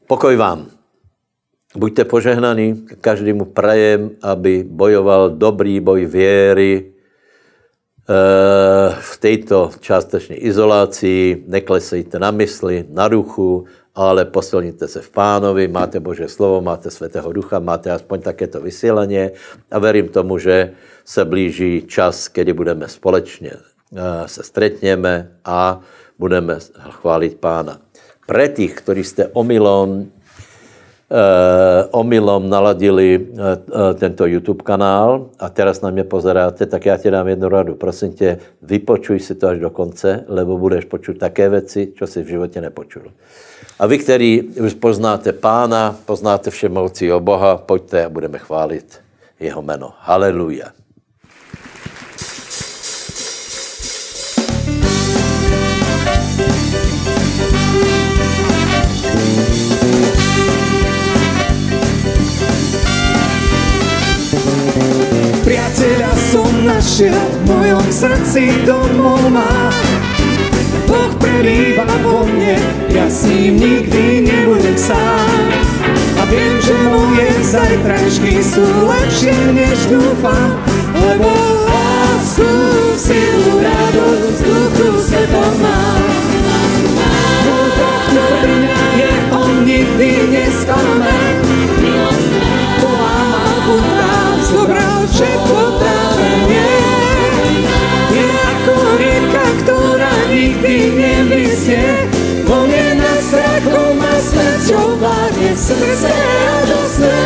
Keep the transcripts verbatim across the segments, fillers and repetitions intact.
Pokoj vám. Buďte požehnaní, každému prajem, aby bojoval dobrý boj viery v tejto částečnej izolácii. Neklesejte na mysli, na duchu, ale posilnite sa v Pánovi, máte Božie slovo, máte Svätého Ducha, máte aspoň takéto vysielanie a verím tomu, že sa blíži čas, kedy budeme společne sa stretneme a budeme chváliť Pána. Pre tých, ktorí ste omylom, omylom naladili tento YouTube kanál a teraz na mňa pozeráte, tak ja ti dám jednu radu. Prosím te, vypočuj si to až do konce, lebo budeš počuť také veci, čo si v živote nepočul. A vy, ktorí už poznáte Pána, poznáte všemovcího Boha, poďte a budeme chváliť jeho meno. Haleluja. Priateľa som našiel, v mojom srdci domov má. Boh prebýva vo mne, ja s ním nikdy nebudem sám. A viem, že moje zajtrajšky sú lepšie, než dúfam, lebo lásku, silu, radosť, v Duchu Svetom mám. Môj Boh, ktorý mňa je, on nikdy nesklame. Polámal búrám, zobral všetko práve nie. Je ako rieka, ktorá nikdy nevyschne. On je nad strachom a smrťou vládne srdce radosné.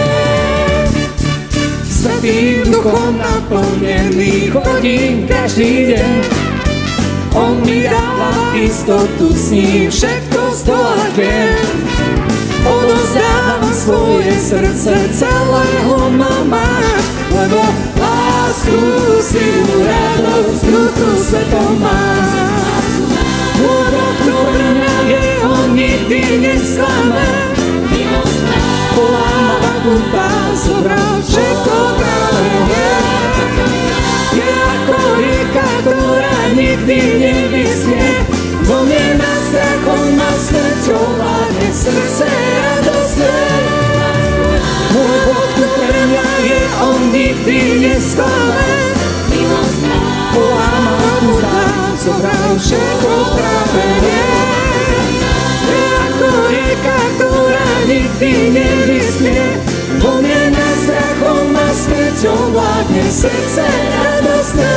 Svätým Duchom naplnený chodím každý deň. On mi dáva istotu, s ním všetko zdolať viem. Odozdávam svoje srdce, celého ma máš, lebo lásku, silu, radosť, v Duchu Svetom máš. Môj Boh, ktorý mňa je, on nikdy nesklame. Polámal búta, zobral všetko práve je. Je ako rieka, ktorá nikdy nevyschne. Vo mne nad strachom a smrťou vládne srdce radosné. Môj Boh, ktorý mňa je, on nikdy nesklame. Polámal búta, zobral všetko práve je. Je ako rieka, ktorá nikdy nevyschne. Vo mne nad strachom a smrťou vládne srdce radosné.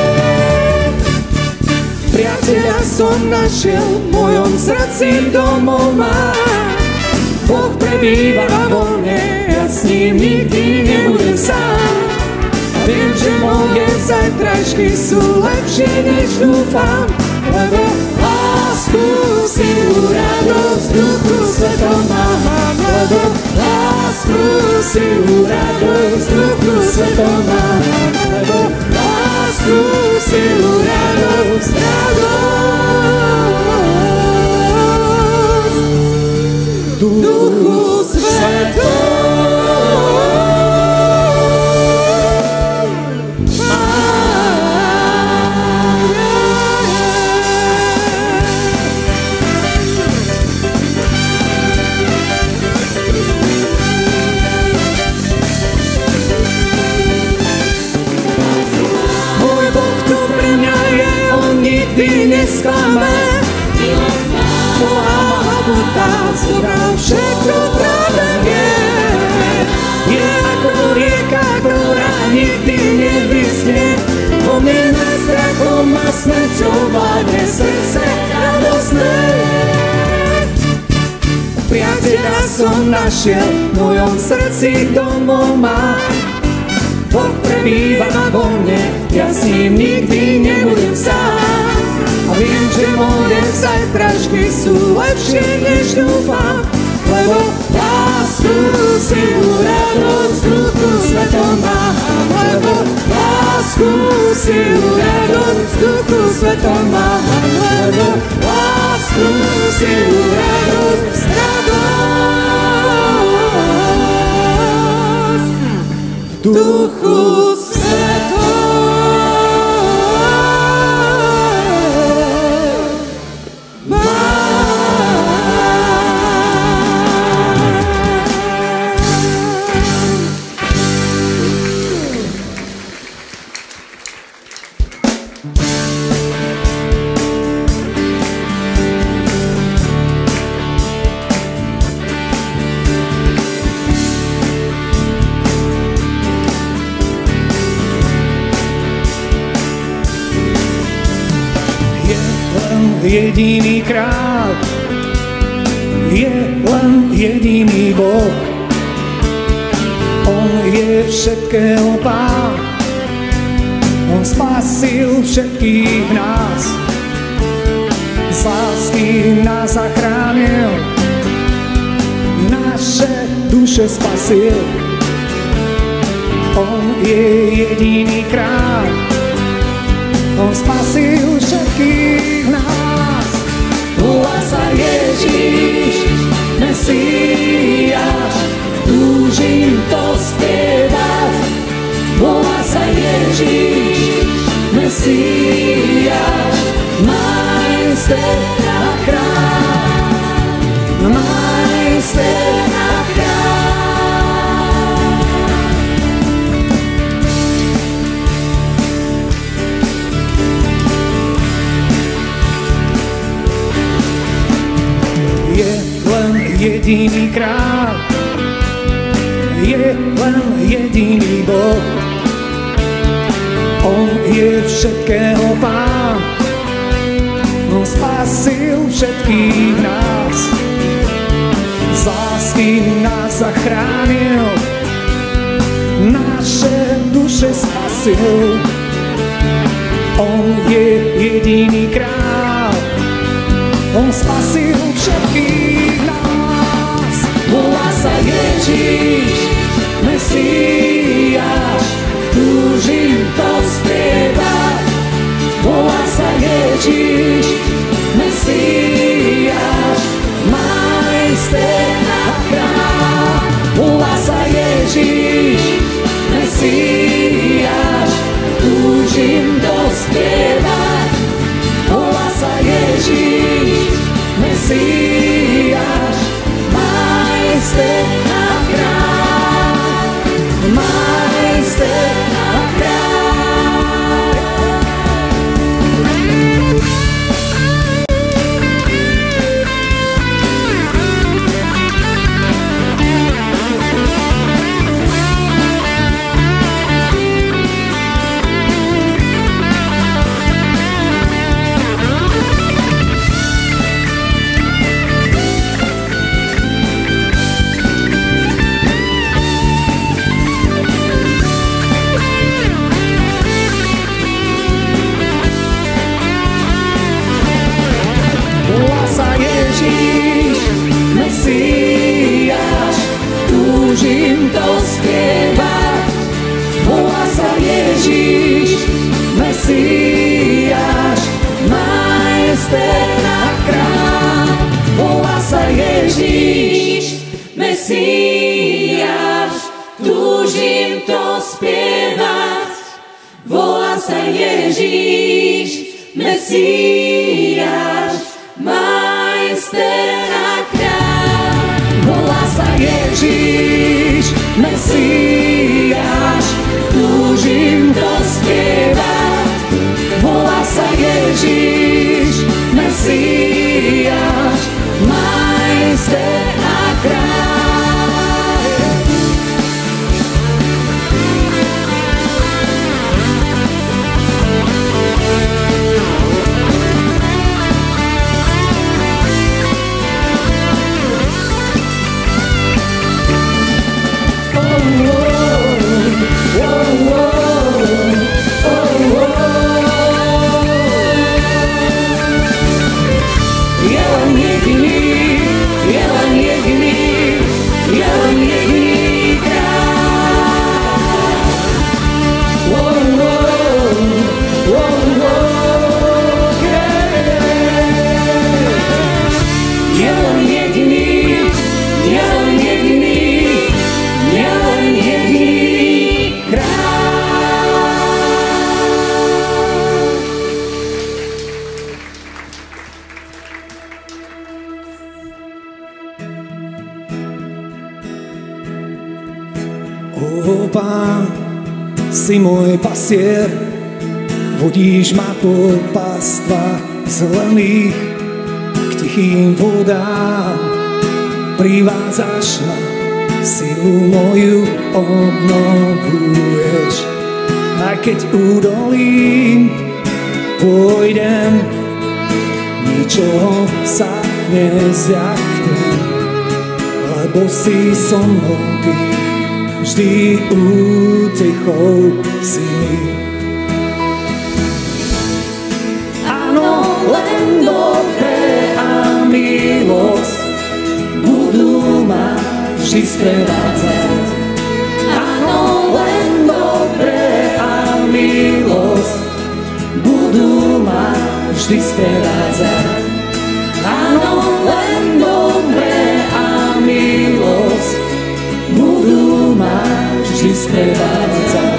Priateľa som našiel, v mojom srdci domov má. Boh prebýva vo mne, ja s ním nikdy nebudem sám. A viem, že moje zajtrajšky sú lepšie, než dúfam, lebo lásku, silu, radosť, v Duchu Svetom mám. Lebo lásku, silu, radosť, v Duchu Svetom mám. Lebo lásku, silu, radosť, radosť, v Duchu Svetom. Nesklame, polámal búta, zobral všetko práve je. Je ako rieka, ktorá nikdy nevyschne. Vo mne nad strachom a smrťou vládne srdce radosné. Priateľa som našiel, v mojom srdci domov má. Boh prebýva vo mne, ja s ním nikdy nebudem sám. A viem, že moje zajtrajšky sú lepšie, než dúfam, lebo lásku, silu, radosť, v Duchu Svetom mám. Lebo lásku, silu, radosť, v Duchu Svetom mám. Lebo lásku, silu, radosť, radosť, v Duchu Svetom. Má. len jediný kráľ, je len jediný Boh. On je všetkého Pán, on spasil všetkých nás, z lásky nás zachránil, naše duše spasil. On je jediný kráľ, on spasil všetkých nás. Volá sa Ježiš, Mesiáš, túžim to spievať. Volá sa Ježiš, Mesiáš, majster a kráľ, majster a kráľ. Je len jediný kráľ, je len jediný Boh. On je všetkého Pán, on spasil všetkých nás, z lásky nás zachránil, naše duše spasil. On je jediný kráľ, on spasil všetkých nás. Volá sa Ježiš, Mesiáš, túžim to spievať. Volá sa Ježiš, Mesiáš, majster a kráľ. Volá sa Ježiš, Mesiáš, túžim to spievať. Volá sa Ježiš, Mesiáš, majster a kráľ, majster a kráľ. Mesiáš, túžim to spievať. Volá sa Ježiš, Mesiáš, majster a kráľ. Volá sa Ježiš, Mesiáš, túžim to spievať. Volá sa Ježiš, Mesiáš, majster a kráľ. Volá sa Ježiš, Mesiáš, túžim to spievať. Volá sa Ježiš, Mesiáš, majster a kráľ. O Pán, si môj pasier, vodíš ma po pastvách zelených, k tichým vodám privádzaš ma, silu moju obnovuješ. Aj keď údolím pôjdem, ničoho sa nezľaknem, lebo si so mnou ty, vždy útechou si mi. Áno, len dobré a milosť budú ma vždy sprevádzať. Áno, len dobré a milosť budú ma vždy sprevádzať. Áno, len dobré a milosť budú ma vždy sprevádzať.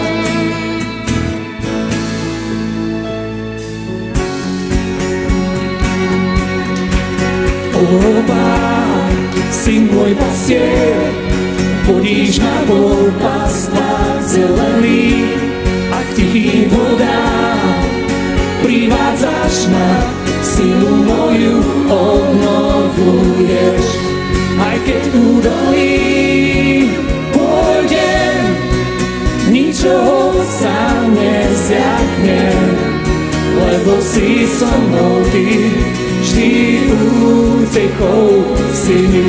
O Pán, si môj pastier, vodíš ma po pastvách zelených a k tichým vodám privádzaš ma, silu moju obnovuješ. Aj keď údolím pôjdem, ničoho sa nezľaknem, lebo si so mnou ty, vždy útechou si mi.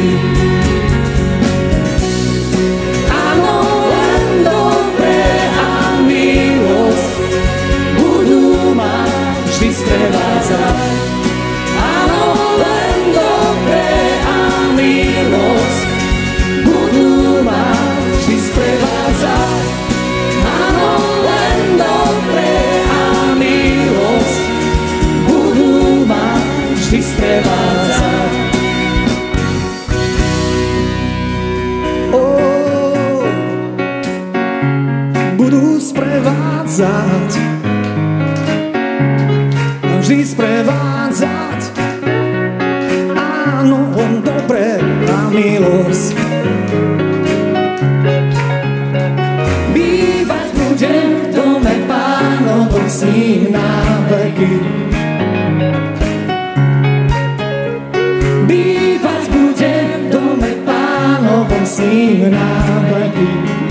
Áno, len dobré a milosť budú ma vždy sprevádzať. Áno, len dobré a milosť budú ma vždy sprevádzať. Áno, len dobré a milosť budú ma vždy sprevádzať. Oh, budú sprevádzať, vždy sprevádzať. Áno, len dobré a milosť. Bývať budem v dome Pánovom s ním na veky. Bývať budem v dome Pánovom s ním na veky.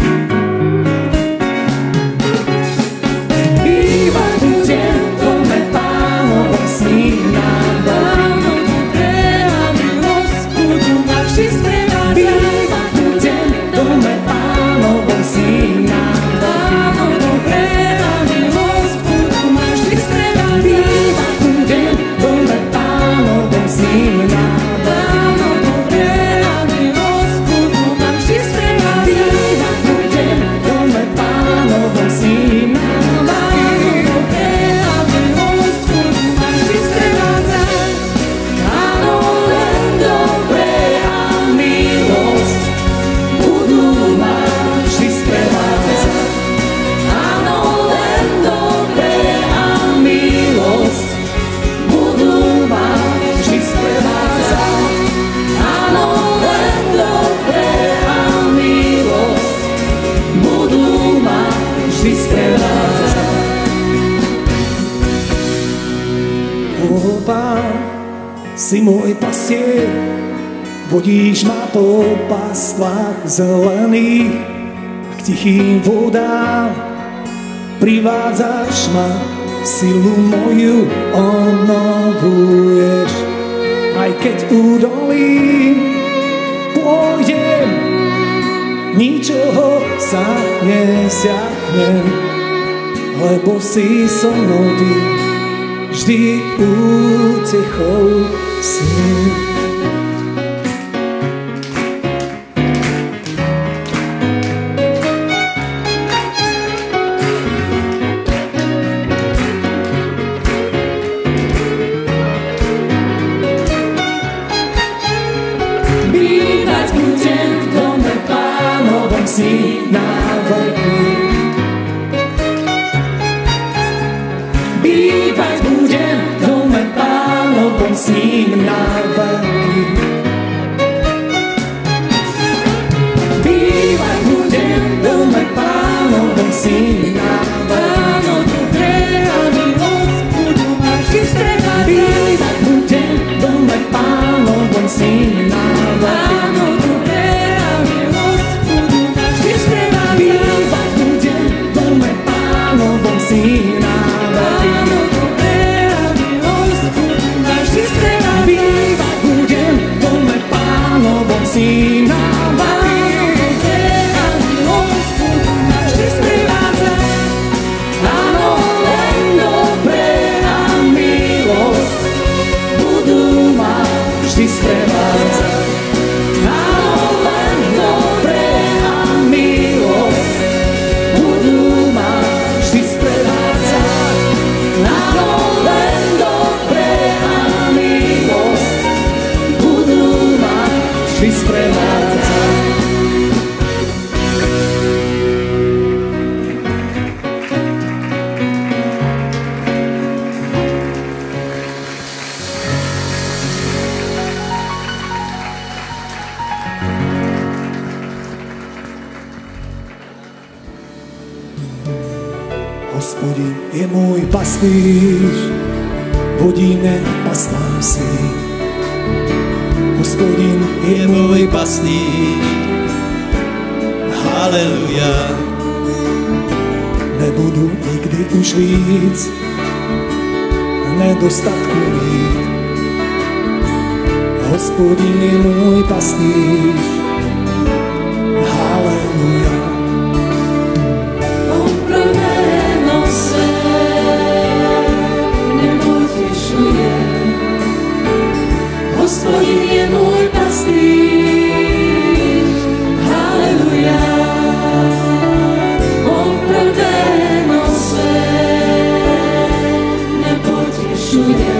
Bývať budem v dome Pánovom s ním na veky. Dobré a milosť budú ma vždy sprevádzať. Bývať budem v dome Pánovom s ním na veky. Dobré a milosť budú ma vždy sprevádzať. Bývať budem v dome Pánovom s ním na veky. Dobré a milosť budú ma vždy sprevádzať. Bývať budem v dome Pánovom s ním na veky. Dobré a milosť budú ma vždy sprevádzať. Áno, len dobré a milosť budú ma vždy sprevádzať. Áno, len dobré a milosť budú ma vždy sprevádzať. Áno, len dobré a milosť budú ma vždy sprevádzať. O Pán, si môj pastier, vodíš ma po pastvách zelených, k tichým vodám privádzaš ma, silu moju obnovuješ. Aj keď údolím pôjdem, ničoho sa nezľaknem, lebo si so mnou ty, vždy útechou si. Bývať budem v dome Pánovom s ním na veky. Bývať budem v dome Pánovom s ním na veky. Bývať budem v dome Pánovom s ním na veky. Dobré a milosť budú ma vždy sprevádzať. Bývať budem v dome Pánovom s ním na veky. Dobré a milosť budú ma vždy sprevádzať. Bývať budem v dome Pánovom s ním na veky. Dobré a milosť budú ma vždy sprevádzať. je môj pastýř, vodí mne pastám si. Hospodin je môj pastýř, haleluja. Nebudu nikdy už víc nedostatku mít. Hospodin je môj pastýř, haleluja. On prameno se nepotěšuje. Hospodin je môj pastýř, haleluja. On prameno se nepotěšuje.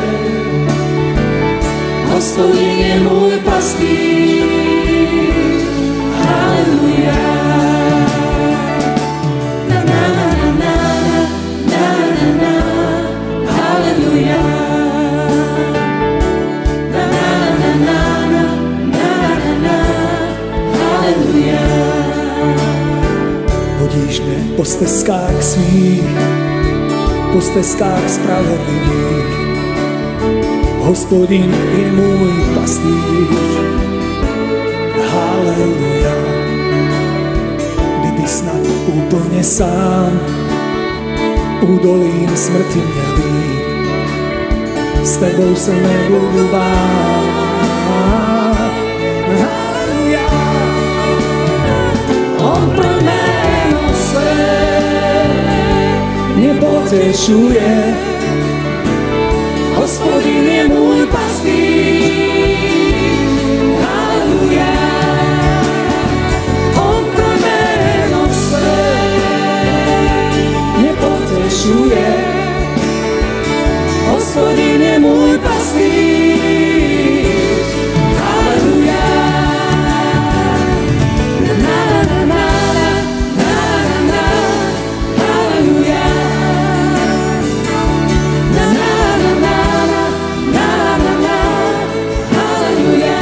Hospodin je môj pastýř, haleluja. Na na na na na na na, haleluja. Na na na na na na na, haleluja. Vodíš mě po stezkách svých, po stezkách spravedlivých. Hospodin je môj pastýř, haleluja. Kdyby snad úplne sám u dolín smrti měl být, s tebou se nebudu bát, haleluja. On prameno se Nepotěšuje, Hospodin je môj pastýř, haleluja. On prameno se nepotěšuje, Hospodin je môj pastýř, haleluja. Na na na na na na, haleluja. Na na na na na na na, haleluja.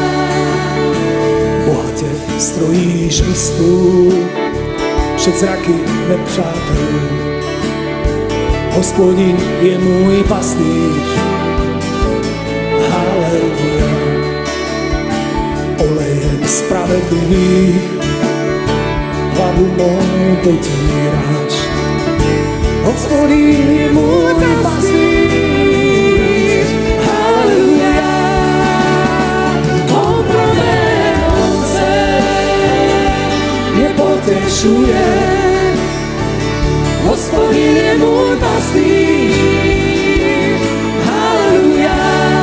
bohatě strojíš mistu před zraky nepřátelů. Hospodin je můj pastýř, haleluja. Olejem spravedlivých hlavu mou potíráš. Hospodin je můj pastýř, haleluja. On prameno se Nepotěšuje, Hospodin je môj pastýř, haleluja.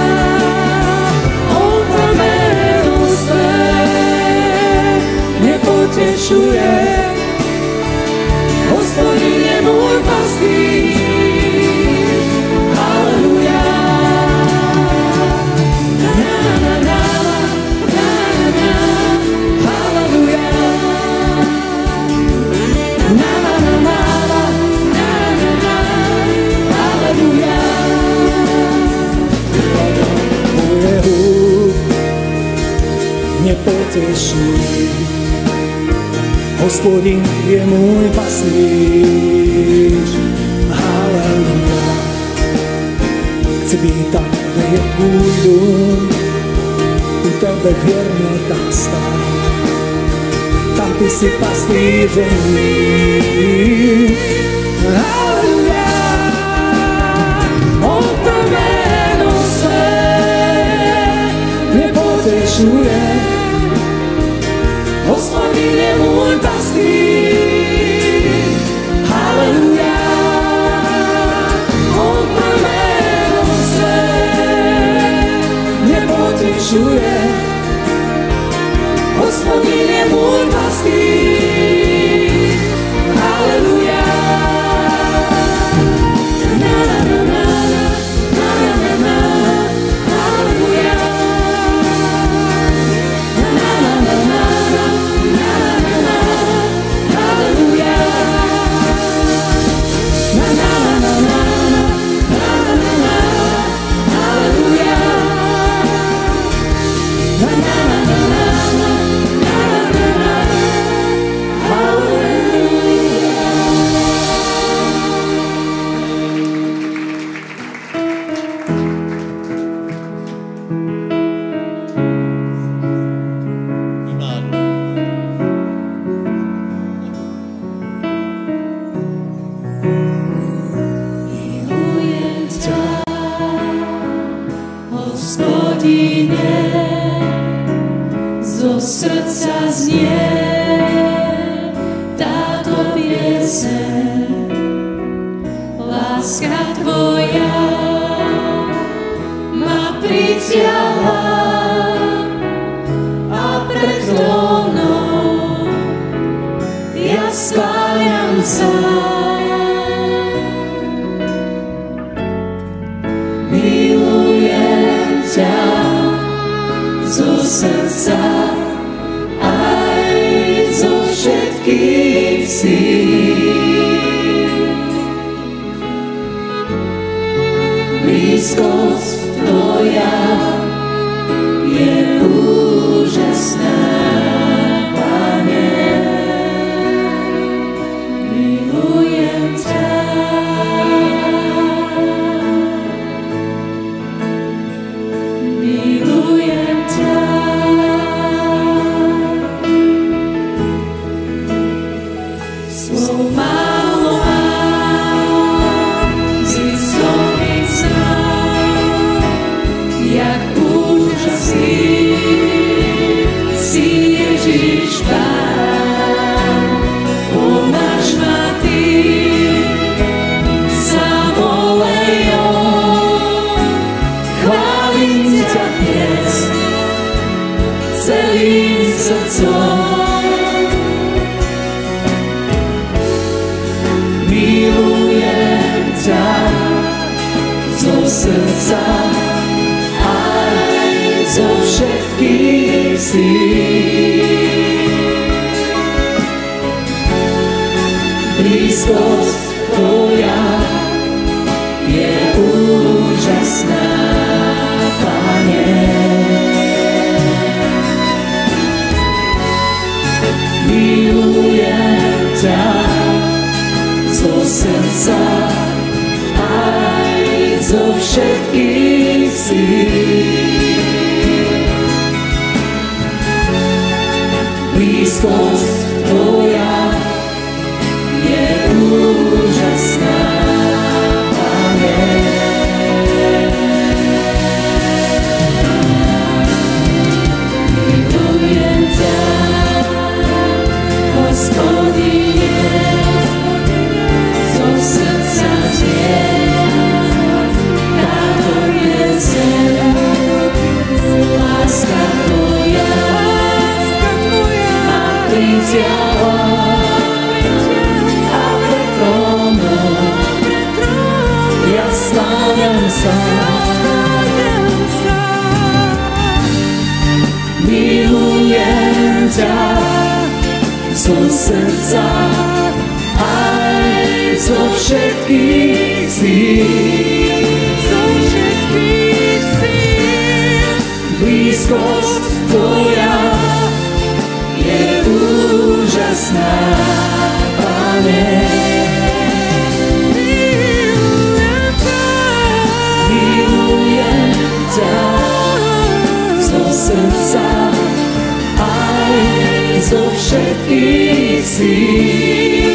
On prameno se nepotěšuje. Hospodin je môj pastýř, haleluja. Na na na na na na, haleluja. Na na na na na na, haleluja. moje hůb nepotěšuj. Hospodin je můj pastýř, haleluja. Chci být tam, kde je tvůj dům, u tebe věrně tam stát. Tam ty jsi pastýřem mým, haleluja. On prameno se Nepotěšuje, Hospodin je môj pastýř, haleluja. On prameno se nepotěšuje, Hospodin je môj pastýř, haleluja. Na na na na na na na, haleluja. Na na na na na na na, haleluja. Na na na na na na na, haleluja. Hospodine, zo srdca znie táto pieseň. Láska Tvoja ma pritiahla a pred trónom ja skláňam sa. Milujem ťa zo srdca aj zo všetkých síl. Blízkosť Tvoja je úžasná, Pane. Milujem ťa. Milujem ťa. Slov málo mám, zistom jak úžasný si Ježiš Pán. Pomáš ma Ty samovolejom, chválim ťa dnes celým srdcom. Milujem ťa zo srdca zo všetkých síl. Blízkosť Tvoja je úžasná, Pane. Milujem ťa zo srdca aj zo všetkých síl. Blízkosť Tvoja je úžasná, Pane. Milujem ťa, Hospodine, zo srdca znie táto pieseň. Láska Tvoja pritiahla a pred trónom ja skláňam sa. Milujem ťa zo srdca aj zo všetkých síl. Blízkosť Tvoja je úžasná, Pane. Milujem ťa zo srdca aj zo všetkých síl.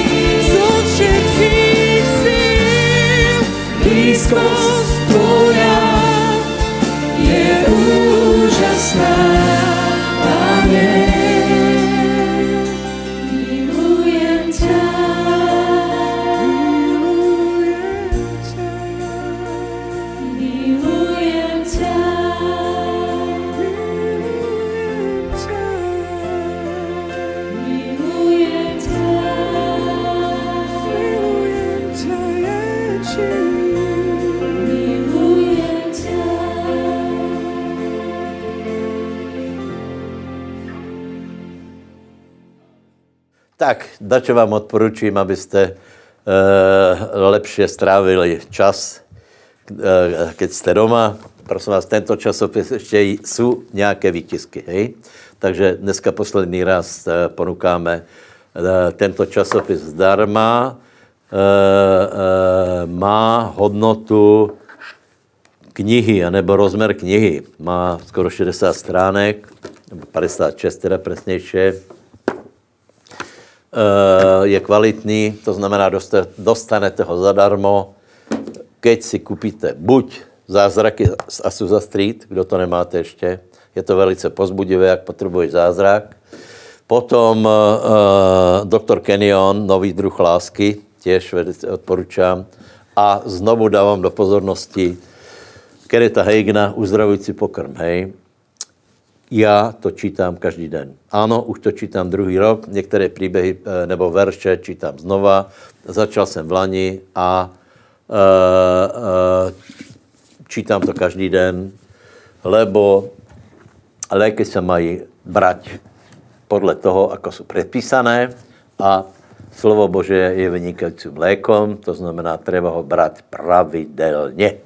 Blízkosť Tvoja je úžasná, Pane. Milujem ťa. Milujem ťa. Milujem ťa. Milujem ťa, Ježiš. Milujem ťa. Tak, dačo vám odporučím, abyste e, lepšie strávili čas, e, keď ste doma. Prosím vás, tento časopis ešte sú nějaké výtisky, hej? Takže dneska posledný raz e, ponukáme e, tento časopis zdarma. E, e, má hodnotu knihy, anebo rozmer knihy. Má skoro šedesát stránek, nebo padesát šest teda presnějšie. Je kvalitný, to znamená, dostanete ho zadarmo, keď si kupíte buď zázraky z Azusa Street, kdo to nemáte ještě. Je to velice pozbudivé, jak potřebuješ zázrak. Potom uh, doktor Kenyon, Nový druh lásky, těž velice odporučám. A znovu dávám do pozornosti Kennetha Hagina, Uzdravující pokrm, hej. Já to čítám každý den. Ano, už to čítám druhý rok, některé příběhy nebo verše čítám znova. Začal jsem v lani a uh, uh, čítám to každý den, lebo léky se mají brať podle toho, ako jsou předpísané a slovo Bože je vynikajícím lékom, to znamená, treba ho brát pravidelně.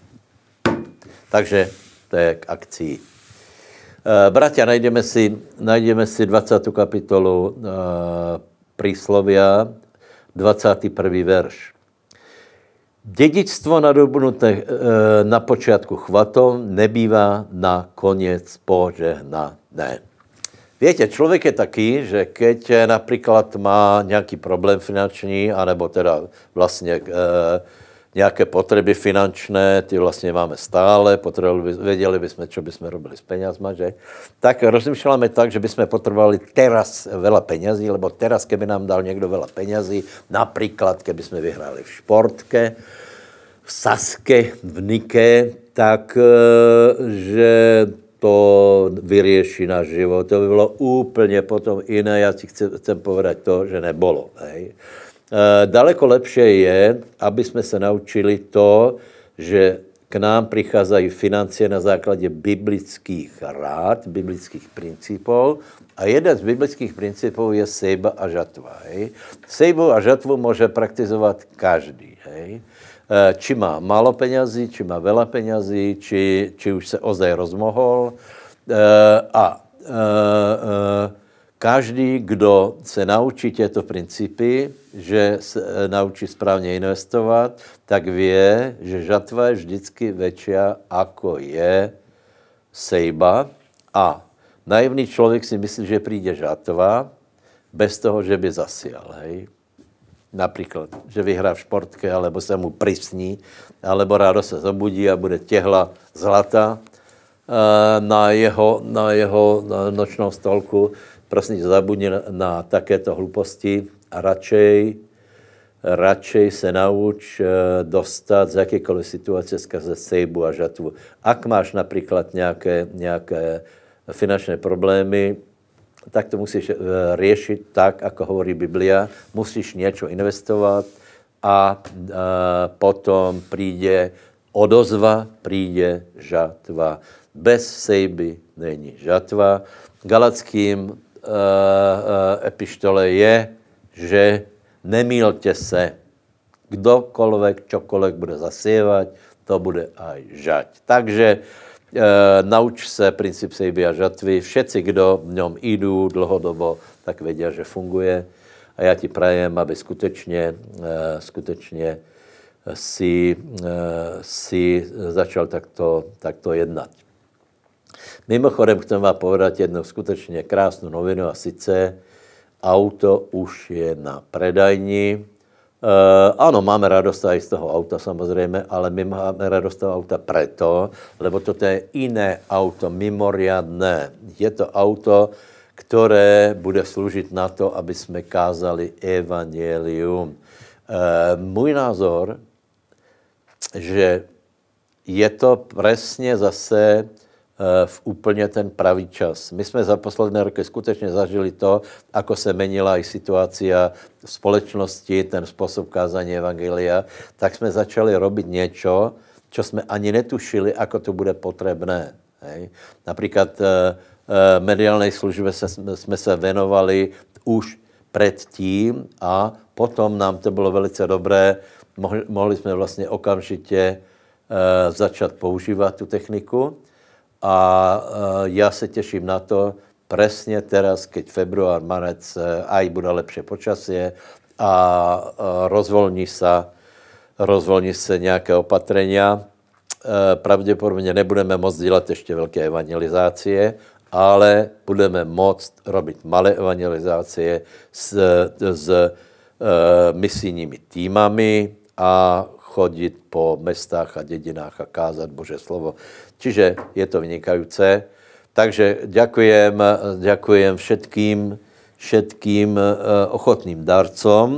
Takže to je k akcii. E, bratia, najdeme si, najdeme si dvacátou kapitolu e, Príslovia, dvacátý prvý verš. Dědictvo nadobnuté e, na počátku chvatom nebývá na koniec požehnané. Viete, člověk je taký, že keď například má nějaký problém finanční, anebo teda vlastně e, nějaké potřeby finančné, ty vlastně máme stále, potřebovali, věděli bychom, čo bychom robili s penězma, že? Tak rozmýšľame tak, že bychom potřebovali teraz veľa penězí, lebo teraz, keby nám dal někdo veľa penězí, například, keby jsme vyhráli v športke, v Saske, v Nike, tak že to vyřeší náš život. To by bylo úplně potom jiné. Já si chci, chcem povedať to, že nebolo. Hej. E, daleko lepšie je, aby jsme se naučili to, že k nám přicházají financie na základě biblických rád, biblických principů. A jeden z biblických principů je sejba a žatva. Hej. Sejbu a žatvu může praktizovat každý. Hej. Či má málo peňazí, či má veľa peňazí, či, či už se ozaj rozmohol. A každý, kdo se naučí těto principy, že se naučí správně investovat, tak vie, že žatva je vždycky väčšia, ako je sejba. A naivný člověk si myslí, že přijde žatva, bez toho, že by zasial, hej. Například, že vyhrá v športke, alebo se mu prisní, alebo rádo se zobudí a bude těhla zlata na jeho, na jeho nočnou stolku. Prosím, zabudni na, na takéto hluposti a radšej, radšej se nauč dostat z jakékoliv situace skrze sejbu a žatvu. Ak máš například nějaké, nějaké finančné problémy, tak to musíš riešiť tak, ako hovorí Biblia. Musíš niečo investovať a potom príde odozva, príde žatva. Bez sejby není žatva. Galackým epištole je, že nemýlte se. Kdokoliv, čokoliv bude zasievať, to bude aj žať. Takže E, nauč se princip sejby a žatvy. Všetci, kdo v něm jdou dlhodobo, tak vědí, že funguje. A já ti prajem, aby skutečně, e, skutečně si, e, si začal takto, takto jednat. Mimochodem chcem vám povedať jednu skutečně krásnou novinu, a sice auto už je na predajni. Uh, ano, máme radost aj z toho auta samozřejmě, ale my máme radost z toho auta preto, lebo toto je jiné auto, mimoriadné. Je to auto, které bude sloužit na to, aby jsme kázali evangelium. Uh, můj názor, že je to přesně zase v úplně ten pravý čas. My jsme za posledné roky skutečně zažili to, ako se menila i situácia v společnosti, ten způsob kázání evangelia, tak jsme začali robiť niečo, čo jsme ani netušili, ako to bude potrebné. Hej. Například e, e, mediálnej službe se, jsme se venovali už předtím a potom nám to bylo velice dobré. Mohli, mohli jsme vlastně okamžitě e, začat používat tu techniku. A já se těším na to, presne teraz, keď február, marec, aj bude lepšie počasie a rozvolní sa, rozvolní se nějaké opatrenia. Pravděpodobně nebudeme moct dělat ještě velké evangelizácie, ale budeme moct robiť malé evangelizácie s, s misijními týmami a chodit po mestách a dedinách a kázat Bože slovo. Čiže je to vynikajúce. Takže ďakujem, ďakujem všetkým, všetkým ochotným darcom.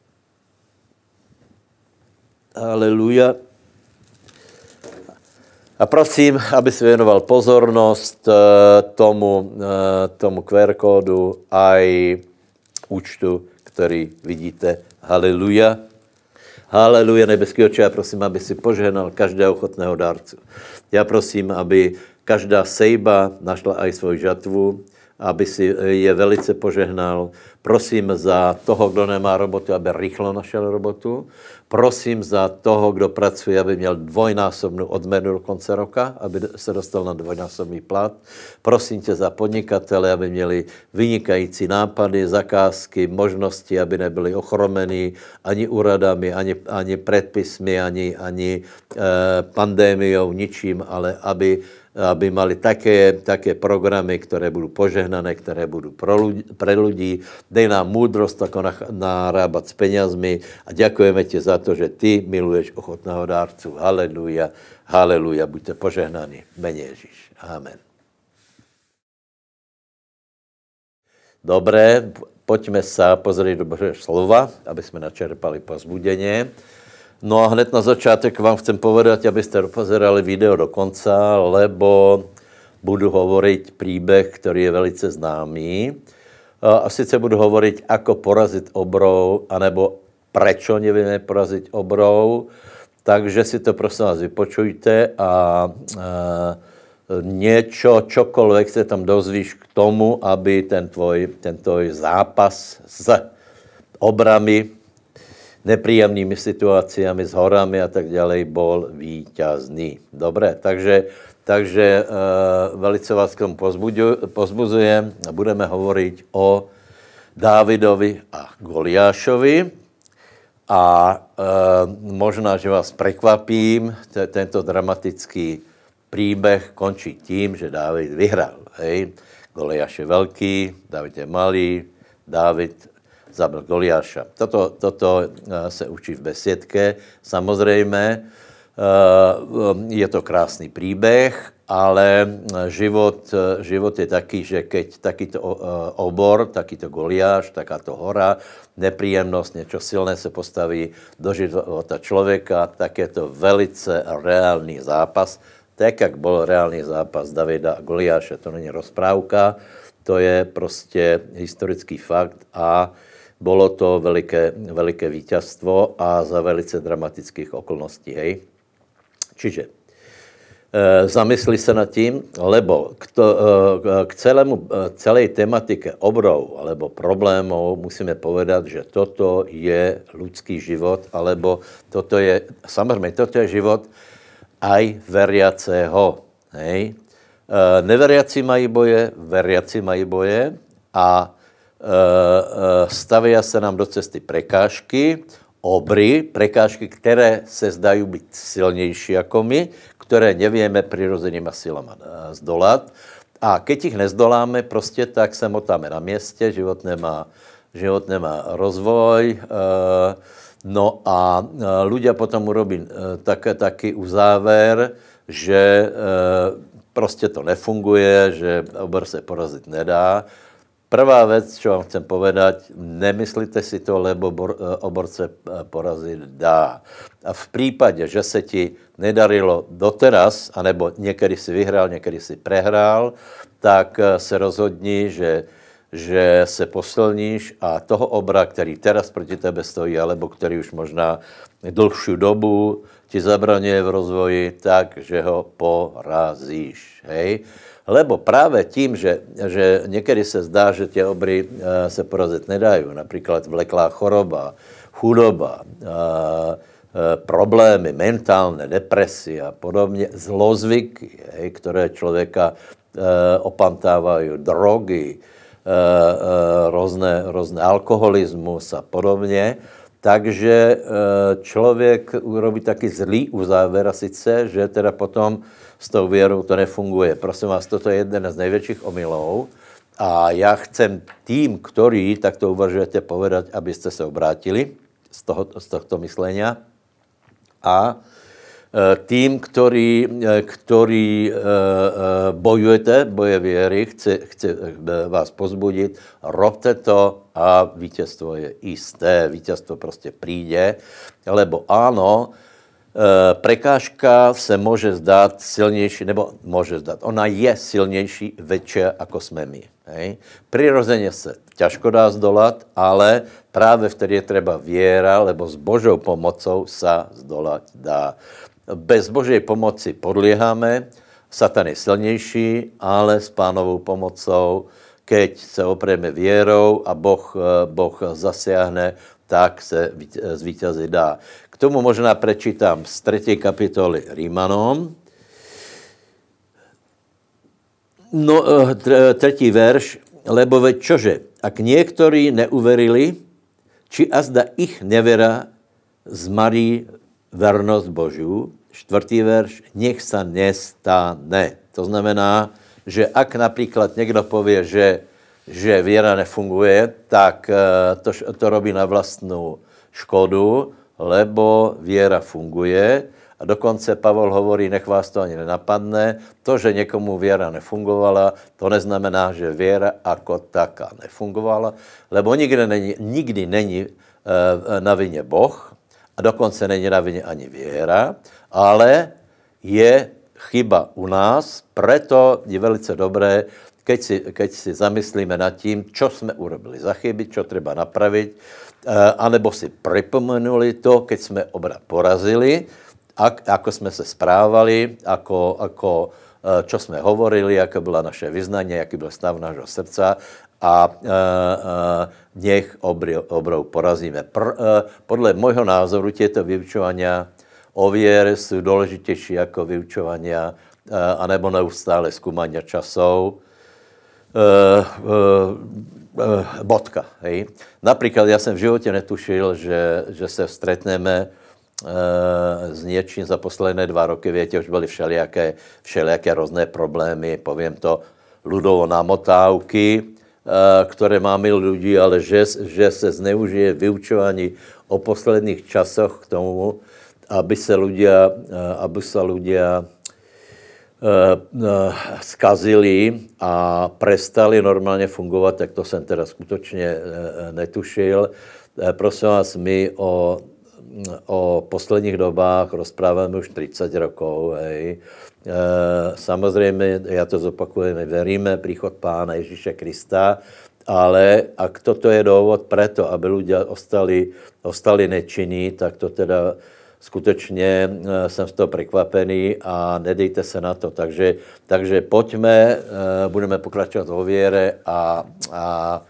Haleluja. A prosím, aby si věnoval pozornost tomu, tomu Q R kódu aj účtu, který vidíte. Haleluja. Haleluja, nebeský Otče, já prosím, aby si požehnal každého ochotného dárcu. Já prosím, aby každá sejba našla aj svoji žatvu, aby si je velice požehnal. Prosím za toho, kdo nemá robotu, aby rychlo našel robotu. Prosím za toho, kdo pracuje, aby měl dvojnásobnou odměnu do konce roka, aby se dostal na dvojnásobný plat. Prosím tě za podnikatele, aby měli vynikající nápady, zakázky, možnosti, aby nebyli ochromení ani úradami, ani, ani predpismi, ani, ani eh, pandémiou, ničím, ale aby aby mali také, také programy, které budou požehnané, které budou pro ľudí, pre ľudí. Dej nám múdrost, ako narábat s peňazmi a ďakujeme ti za to, že ty miluješ ochotného dárcu. Haleluja, haleluja, buďte požehnaní. Mene Ježíš. Amen. Dobré, poďme sa pozrieť do Božieho slova, aby sme načerpali povzbudenie. No a hned na začátek vám chcem povedať, abyste dopozerali video do konca, lebo budu hovoriť príbeh, ktorý je velice známý. A sice budu hovoriť, ako porazit obrov, anebo prečo nevieme porazit obrov. Takže si to prosím vás vypočujte a, a niečo, čokoľvek sa tam dozvíš k tomu, aby ten tvoj, ten tvoj zápas s obrami, nepríjemnými situáciami, s horami a tak ďalej, bol víťazný. Dobre, takže, takže e, velice vás k tomu pozbuzujem a budeme hovoriť o Dávidovi a Goliášovi. A e, možná, že vás prekvapím, t- tento dramatický príbeh končí tím, že Dávid vyhral. Hej? Goliáš je veľký, Dávid je malý, Dávid zabil Goliáša. Toto, toto se učí v besiedke. Samozrejme, je to krásný príbeh, ale život, život je taký, že keď takýto obor, takýto Goliáš, takáto hora, nepríjemnosť, niečo silné se postaví do života človeka, tak je to velice reálný zápas. Tak, jak bol reálný zápas Davida a Goliáše, to není rozprávka, to je prostě historický fakt a bolo to veliké, veliké víťazstvo a za velice dramatických okolností. Hej. Čiže e, zamysli se nad tím, lebo k, to, e, k celému, celej tematike obrov alebo problémov musíme povedať, že toto je ľudský život, alebo toto je, samozrejme, toto je život aj veriaceho. Hej. E, neveriaci mají boje, veriaci mají boje a stavia sa nám do cesty prekážky, obry, prekážky, které se zdajú byť silnější ako my, které nevieme prirozenýma silama zdolat. A keď ich nezdoláme, prostě tak se motáme na mieste, život nemá, život nemá rozvoj. No a ľudia potom urobí také, taký uzáver, že prostě to nefunguje, že obor se porazit nedá. Prvá vec, čo vám chcem povedať, nemyslíte si to, lebo obor se porazit dá. A v prípade, že se ti nedarilo doteraz, anebo niekedy si vyhral, niekedy si prehrál, tak se rozhodni, že, že se posilníš a toho obra, který teraz proti tebe stojí, alebo který už možná dlhšiu dobu ti zabraňuje v rozvoji, tak, že ho porazíš. Hej? Lebo práve tím, že, že niekedy se zdá, že tie obry uh, se porazit nedajú, napríklad vleklá choroba, chudoba, uh, uh, problémy mentálne, depresie a podobne, zlozvyky, hej, ktoré človeka uh, opantávajú, drogy, uh, uh, rôzne, rôzne alkoholizmus a podobne. Takže uh, človek urobí taký zlý uzáver a sice, že teda potom s tou vierou to nefunguje. Prosím vás, toto je jeden z největších omylov a já chcem tým, ktorí takto uvažujete, povedať, aby ste sa obrátili z, toho, z tohto myslenia A tým, ktorý, ktorý bojujete, boje viery, chce, chce vás pozbudiť, robte to a víťazstvo je isté, víťazstvo prostě príde, lebo áno, prekážka se môže zdát silnější, nebo môže zdát, ona je silnější, väčšia ako sme my. Hej. Prirodzene se ťažko dá zdolat, ale práve vtedy je treba viera, lebo s Božou pomocou sa zdolať dá. Bez Božej pomoci podlieháme, Satan je silnější, ale s Pánovou pomocou, keď se opreme vierou a Boh, boh zasiahne, tak se zvíťazí dá. K tomu možná prečítam z třetí kapitoly Rímanom. No, třetí verš, lebo veď čože, ak niektorí neuverili, či azda ich nevera zmarí vernosť Božiu, čtvrtý verš, nech sa nestane. To znamená, že ak napríklad niekto povie, že, že viera nefunguje, tak to, to robí na vlastnú škodu, lebo viera funguje. A dokonce Pavol hovorí, nech vás to ani nenapadne. To, že někomu viera nefungovala, to neznamená, že viera ako taká nefungovala, lebo nikdy není, nikdy není e, na vině Boh, a dokonce není na vině ani viera, ale je chyba u nás, preto je velice dobré, keď si, keď si zamyslíme nad tím, čo jsme urobili za chyby, čo treba napravit, anebo si pripomenuli to, keď jsme obrat porazili, ak, ako jsme se správali, ako, ako, čo jsme hovorili, aké byla naše vyznanie, aký byl stav nášho srdca, a e, e, nech obry, obrou porazíme. Pr, e, podle môjho názoru tieto vyučovania o viere sú dôležitejšie ako vyučovania e, anebo neustále skúmania časov. E, e, e, bodka. Hej. Napríklad ja som v živote netušil, že, že sa stretneme e, s niečím za posledné dva roky. Viete, už boli všelijaké, všelijaké rôzne problémy, poviem to ľudovo namotávky, ktoré máme ľudí, ale že, že se zneužije vyučování o posledných časoch k tomu, aby se ľudia, aby sa ľudia skazili a prestali normálně fungovat, tak to jsem teda skutečně netušil. Prosím vás, my o, o posledních dobách rozpráváme už tridsať rokov, hej. Samozřejmě, já to zopakujem, veríme príchod Pána Ježíše Krista, ale ak toto je dôvod preto, aby ľudia ostali, ostali nečinní, tak to teda skutečně jsem z toho prekvapený a nedejte se na to. Takže, takže pojďme, budeme pokračovat o věre a, a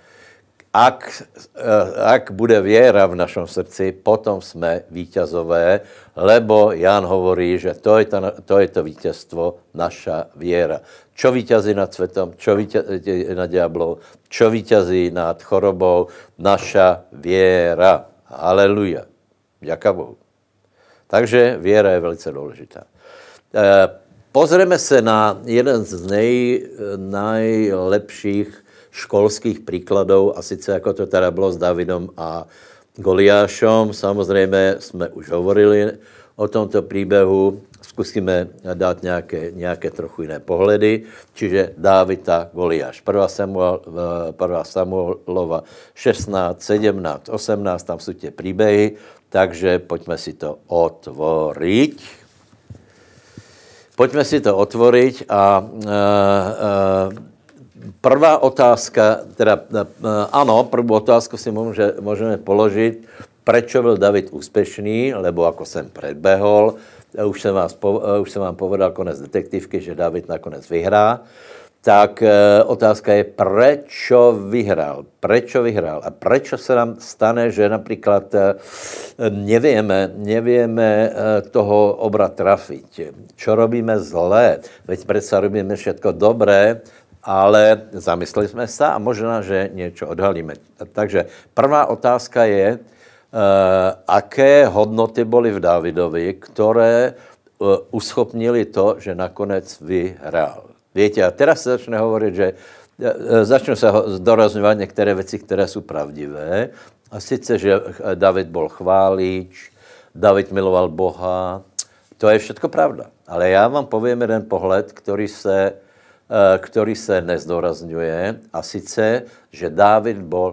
ak, ak bude viera v našom srdci, potom jsme víťazové, lebo Ján hovorí, že to je, ta, to, je to víťazstvo, naša viera. Čo víťazí nad svetom, čo víťazí nad diablou, čo víťazí nad chorobou, naša viera. Haleluja. Ďaká Bohu. Takže viera je velice důležitá. Pozrieme se na jeden z nej, najlepších školských príkladov, a sice jako to teda bylo s Davidom a Goliášom. Samozřejmě jsme už hovorili o tomto příběhu, zkusíme dát nějaké, nějaké trochu jiné pohledy, čiže Dávid a Goliáš. prvá. Samuel, prvá. Samuelova šestnáct, sedmnáct, osemnáct, tam jsou tie příběhy, takže pojďme si to otvoriť. Pojďme si to otvoriť a uh, uh, prvá otázka, teda ano, prvú otázku si môže, môžeme položiť, prečo byl David úspešný, lebo ako jsem predbehol, už jsem, vás, už jsem vám povedal konec detektivky, že David nakonec vyhrá, tak otázka je, prečo vyhrál, prečo vyhrál a prečo se nám stane, že napríklad nevieme, nevieme toho obra trafiť, čo robíme zlé, veď predsa robíme všetko dobré, ale zamysleli jsme se a možná, že něco odhalíme. Takže prvá otázka je, uh, aké hodnoty byly v Dávidovi, které uh, uschopnili to, že nakonec vyhrál. Víte, a teraz se začne hovorit, že uh, začnou se dorazňovat některé věci, které jsou pravdivé. A sice, že David byl chválič, David miloval Boha. To je všetko pravda. Ale já vám povím jeden pohled, který se, který se nezdôrazňuje, a sice, že Dávid byl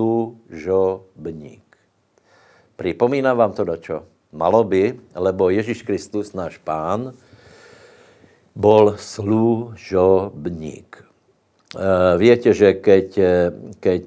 služobník. Připomínám vám to dačo? Malo by, lebo Ježíš Kristus, náš Pán, bol služobník. Viete, že keď, keď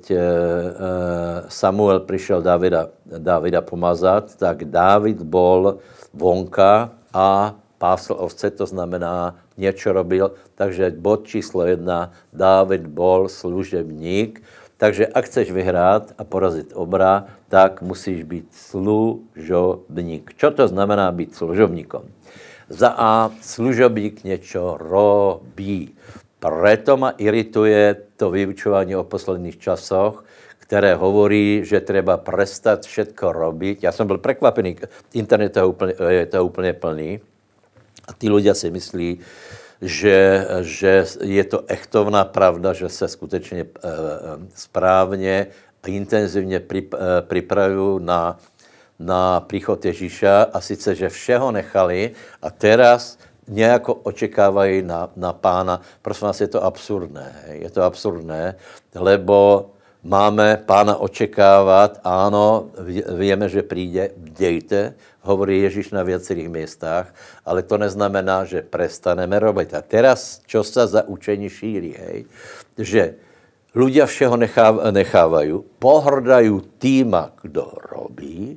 Samuel prišiel Davida, Davida pomazať, tak Dávid bol vonka a pásl ovce, to znamená, niečo robil. Takže bod číslo jedna, Dávid bol služebník. Takže ak chceš vyhrát a porazit obra, tak musíš být služobník. Čo to znamená být služobníkom? Za A, služobník niečo robí. Preto ma irituje to vyučování o posledných časoch, které hovorí, že treba prestat všetko robiť. Já jsem byl prekvapený, internet je úplně, je to úplně plný. A tí ľudia si myslí, že, že je to echtovná pravda, že se skutečně e, správně a intenzivně připravují na, na príchod Ježíša, a sice, že všeho nechali a teraz nějako očekávají na, na Pána. Prosím vás, je to absurdné. Je to absurdné, lebo máme Pána očekávat, áno, víme, že přijde, bdějte, hovorí Ježíš na viacerých miestach, ale to neznamená, že prestaneme robiť. A teraz, čo sa za učení šíri, hej, že ľudia všeho nechávajú, pohrdajú týma, kdo robí,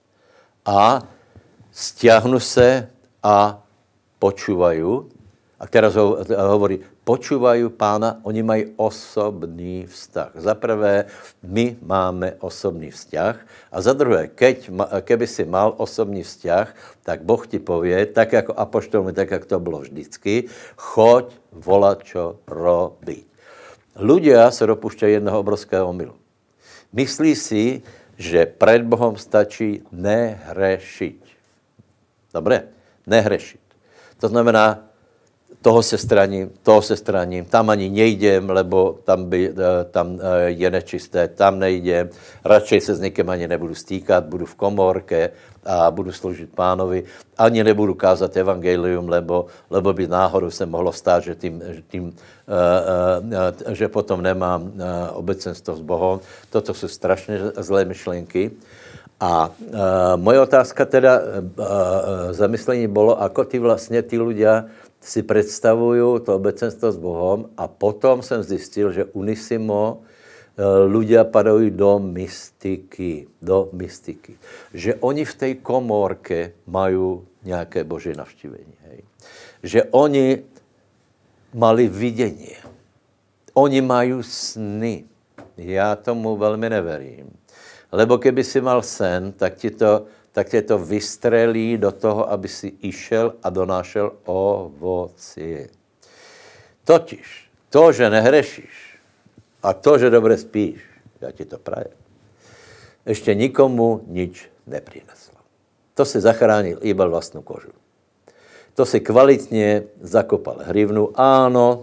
a stiahnu se a počúvajú. A teraz hovorí, počúvajú Pána, oni mají osobný vztah. Za prvé, my máme osobný vzťah, a za druhé, keď, keby si mal osobný vzťah, tak Boh ti povie, tak jako apoštolmi, tak jak to bylo vždycky, choď volať, čo robiť. Ľudia se dopúšťají jednoho obrovského omylu. Myslí si, že pred Bohom stačí nehrešiť. Dobre? Nehrešiť. To znamená, toho se straním, toho se straním, tam ani nejdem, lebo tam, by, tam je nečisté, tam nejdem, radšej se s někým ani nebudu stýkat, budu v komórke a budu sloužit Pánovi, ani nebudu kázat evangelium, lebo, lebo by náhodou se mohlo stát, že, tým, že, tým, že potom nemám obecenstvo s Bohom. Toto jsou strašně zlé myšlenky. A uh, moje otázka teda, uh, uh, zamyslení bylo, ako ty vlastně ty ľudia si představují to obecenstvo s Bohom, a potom jsem zjistil, že unisimo ľudia padají do mystiky, do mystiky. Že oni v té komórke mají nějaké boží navštívení. Hej. Že oni mali vidění. Oni mají sny. Já tomu velmi neverím. Lebo keby si mal sen, tak ti to, tak tě to vystrelí do toho, aby si išel a donášel ovocie. Totiž to, že nehrešíš, a to, že dobře spíš, já ti to prajem, ještě nikomu nič neprineslo. To si zachránil iba vlastnou kožu. To si kvalitně zakopal hrivnu. Áno,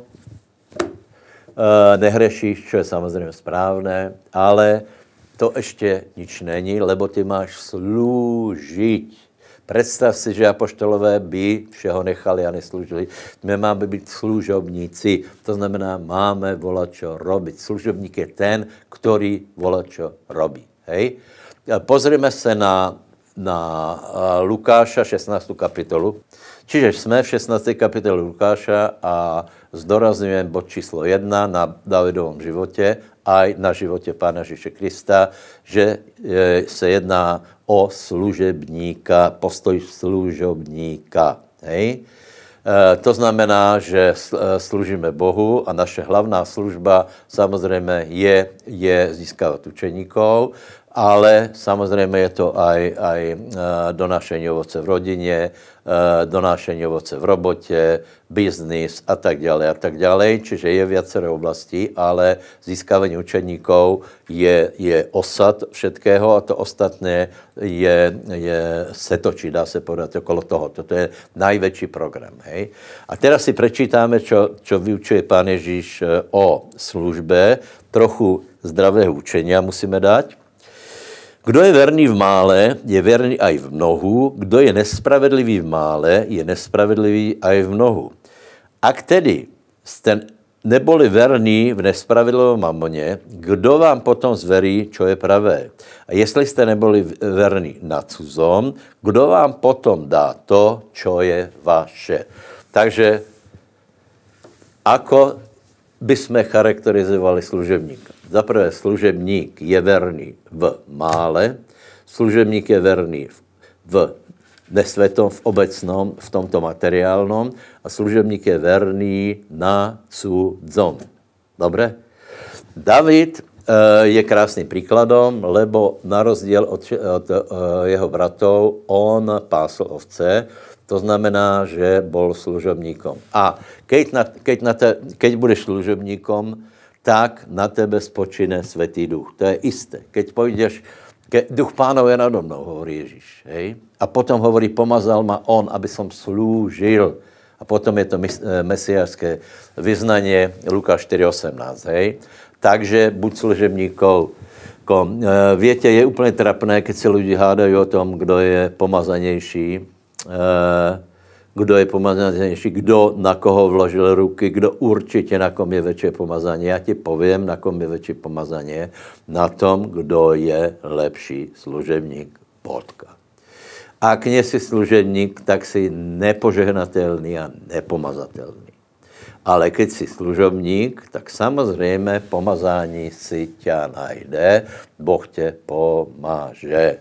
nehrešíš, čo je samozřejmě správné, ale to ještě nič není, lebo ty máš slúžiť. Představ si, že apoštolové by všeho nechali a neslužili. My máme být služobníci. To znamená, máme volat, čo robiť. Služobník je ten, který volat, čo robí. Hej? Pozrime se na, na Lukáša šestnáctou kapitolu. Čiže jsme v šestnácté kapitole Lukáša a zdorazňujeme bod číslo jedna na Davidovom životě a na životě Pána Ježíše Krista, že se jedná o služebníka, postoj služobníka. Hej? E, to znamená, že služíme Bohu a naše hlavná služba samozřejmě je, je získávat učeníkov, ale samozřejmě je to aj, aj donášení ovoce v rodině, donášení ovoce v robotě, biznis a tak dále a tak dále. Čiže je viacero oblastí, ale získávání učeníkov je, je osad všetkého a to ostatné je, je se točí, dá se podat okolo toho. Toto je najväčší program. Hej? A teraz si prečítáme, čo, čo vyučuje Pán Ježíš o službe. Trochu zdravého učenia musíme dať. Kdo je verný v mále, je verný aj v mnohu. Kdo je nespravedlivý v mále, je nespravedlivý aj v mnohu. Ak tedy jste neboli verní v nespravedlivom mamoně, kdo vám potom zverí, čo je pravé? A jestli jste neboli verní na cudzom, kdo vám potom dá to, čo je vaše? Takže ako by sme charakterizovali služebníka? Za prvé, služebník je verný v mále, služebník je verný v nesvetom, v obecnom, v tomto materiálnom a služebník je verný na cudzom. Dobre? David e, je krásným príkladom, lebo na rozdiel od, od e, jeho bratov on pásl ovce, to znamená, že bol služobníkom. A keď, na, keď, na te, keď budeš služobníkom, tak na tebe spočine Svätý Duch. To je isté. Keď pôjdeš, ke, Duch Pánov je nado mnou, hovorí Ježíš. Hej? A potom hovorí, pomazal ma on, aby som slúžil. A potom je to mesiášské vyznanie Lukáš štyri osemnásť. Hej? Takže buď služebníkov. Kom, e, viete, je úplne trapné, keď si ľudí hádajú o tom, kdo je pomazanejší, e, kdo je pomazanejší, kdo na koho vložil ruky, kdo určitě na kom je väčšie pomazanie. Já ti poviem, na kom je väčšie pomazanie. Na tom, kdo je lepší služebník. Bodka. Ak nie si služebník, tak si nepožehnatelný a nepomazatelný. Ale keď si služobník, tak samozřejmě pomazání si ťa najde, Boh tě pomáže.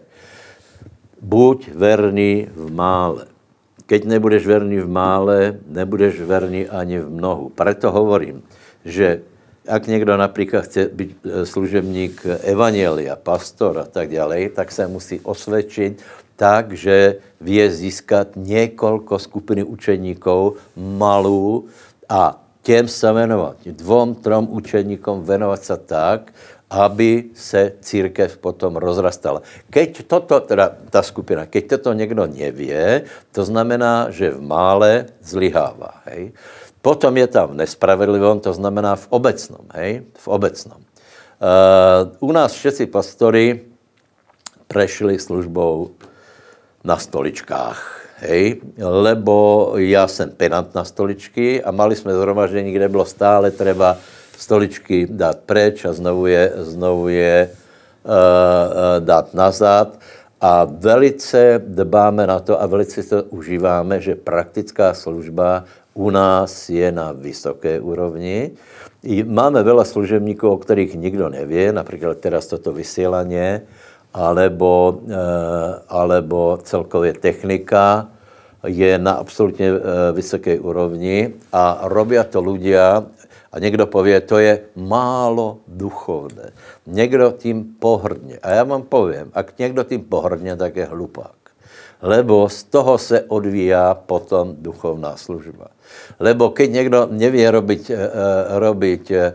Buď verný v mále. Keď nebudeš verný v mále, nebudeš verný ani v mnohu. Preto hovorím, že ak někdo například chce být služebník evanjelia, pastor a tak ďalej, tak se musí osvědčit tak, že vie získat několik skupiny učeníkov malou a těm se venovat. Dvom, trom učeníkom venovat se tak, aby se církev potom rozrastala. Keď toto, teda ta skupina, keď toto někdo nevie, to znamená, že v mále zlyhává. Hej. Potom je tam v nespravedlivom, to znamená v obecnom. Hej. V obecnom. Uh, u nás všetci pastory prešli službou na stoličkách. Hej. Lebo já jsem penant na stoličky a mali jsme zhromaždení, kde bylo stále treba stoličky dát preč a znovu je, znovu je uh, uh, dát nazad. A velice dbáme na to a velice to užíváme, že praktická služba u nás je na vysoké úrovni. I máme veľa služebníkov, o kterých nikdo nevie, například teraz toto vysielanie, alebo, uh, alebo celkově technika je na absolutně uh, vysoké úrovni a robia to ľudia. A někdo pově, to je málo duchovné. Někdo tím pohrdne. A já vám povím, ak někdo tím pohrdne, tak je hlupák. Lebo z toho se odvíjá potom duchovná služba. Lebo keď někdo nevie robiť, uh, robiť uh,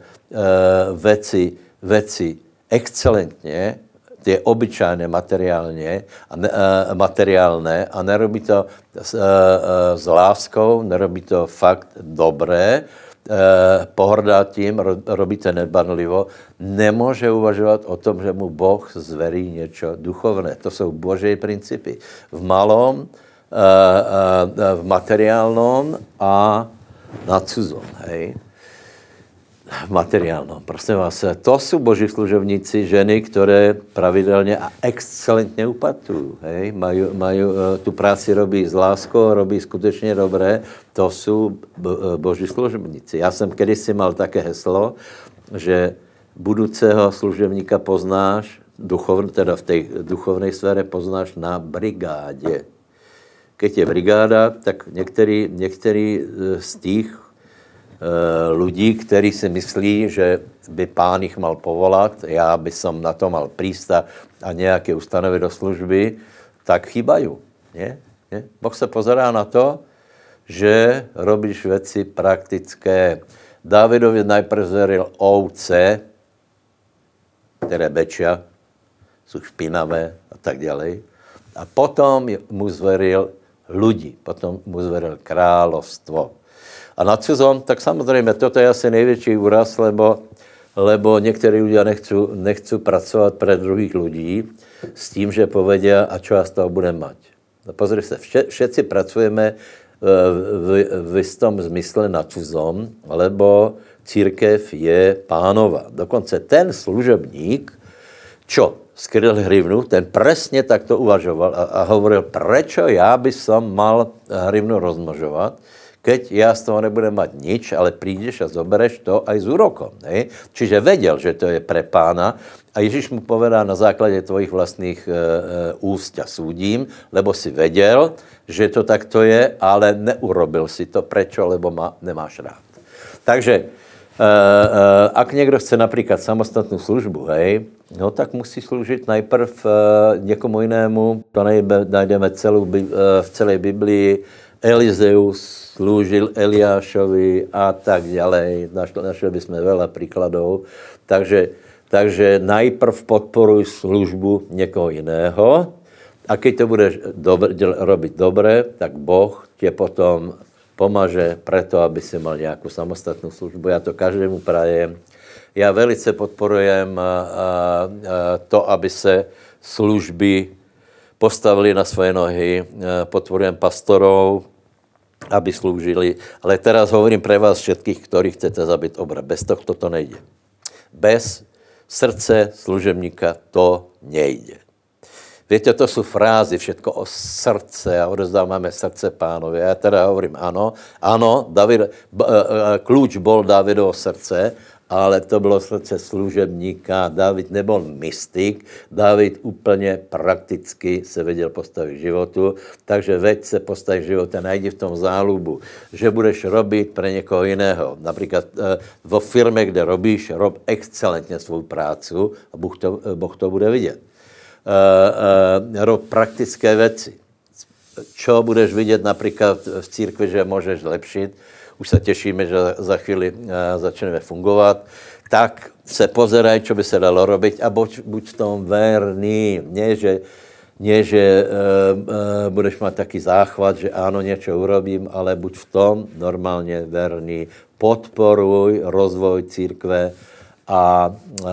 veci, veci excelentně, tie obyčajné materiálně a ne, uh, materiálné a nerobí to uh, uh, s láskou, nerobí to fakt dobré, Eh, pohrdá tím, ro, robí to nedbanlivo, nemůže uvažovat o tom, že mu Boh zverí něco duchovné. To jsou boží principy. V malom, eh, eh, v materiálnom a na cudzom, hej. V materiálnom, prosím vás. To jsou boží služebníci, ženy, které pravidelně a excelentně upatrují, hej. Mají, mají, tu práci robí s láskou, robí skutečně dobré. To jsou boží služebníci. Já jsem kedysi mal také heslo, že budoucího služebníka poznáš, duchovn, teda v té duchovné sféře poznáš na brigádě. Keď je brigáda, tak některý, některý z těch ľudí, kteří si myslí, že by pán ich mal povolat, já by som na to mal prísť a nějaké ustanovit do služby, tak chýbají. Nie? Nie? Boh se pozerá na to, že robíš věci praktické. Dávidovi najprv zveril ovce, které bečia, jsou špinavé a tak ďalej. A potom mu zveril ľudí, potom mu zveril královstvo. A na cudzom, tak samozřejmě, toto je asi největší úraz, lebo, lebo někteří ľudia nechcú, nechcú pracovat pre druhých ľudí. s tím, že povedia, a čo já z toho budem mať. No pozri se, vše, všetci pracujeme v, v istom zmysle na cudzom, lebo církev je pánova. Dokonce ten služebník, čo skryl hrivnu, ten presne takto uvažoval a, a hovoril, prečo já by som mal hrivnu rozmnožovat, keď já z toho nebudem mať nič, ale prídeš a zobereš to aj s úrokom. Ne? Čiže vedel, že to je pre pána a Ježíš mu povedá na základě tvojich vlastných e, e, úst a súdím, lebo si vedel, že to takto je, ale neurobil si to. Prečo? Lebo ma nemáš rád. Takže e, e, ak někdo chce například samostatnou službu, hej, no tak musí sloužit najprv e, někomu jinému. To nejde, najdeme celou, e, v celé Biblii. Elizeus slúžil Eliášovi a tak ďalej. Našli, našli by sme veľa príkladov. Takže, takže najprv podporuj službu niekoho iného a keď to budeš dobre, robiť dobre, tak Boh tě potom pomaže preto, aby si mal nejakú samostatnú službu. Ja to každému prajem. Ja velice podporujem a, a, a to, aby se služby postavili na svoje nohy, podporujem pastorov, aby slúžili. Ale teraz hovorím pre vás všetkých, ktorí chcete zabiť obra. Bez tohto to nejde. Bez srdce služebníka to nejde. Viete, to sú frázy, všetko o srdce a odozdávame srdce pánovi. Ja teda hovorím, áno, áno, David, kľúč bol Davidovo srdce, ale to bylo srdce služebníka. David nebol mystik, David úplně prakticky se věděl postavit životu, takže veď se postavíš života, najdi v tom záľubu, že budeš robiť pre někoho jiného. Například e, vo firme, kde robíš, rob excelentně svou prácu a Boh to, boh to bude vidět. E, e, rob praktické věci. Čo budeš vidět například v církvi, že můžeš zlepšit, už se těšíme, že za chvíli začneme fungovat, tak se pozeraj, čo by se dalo robiť a buď, buď v tom verný. Nie, že, nie, že e, e, budeš mať taký záchvat, že áno, niečo urobím, ale buď v tom normálně verný. Podporuj rozvoj církve a e, e,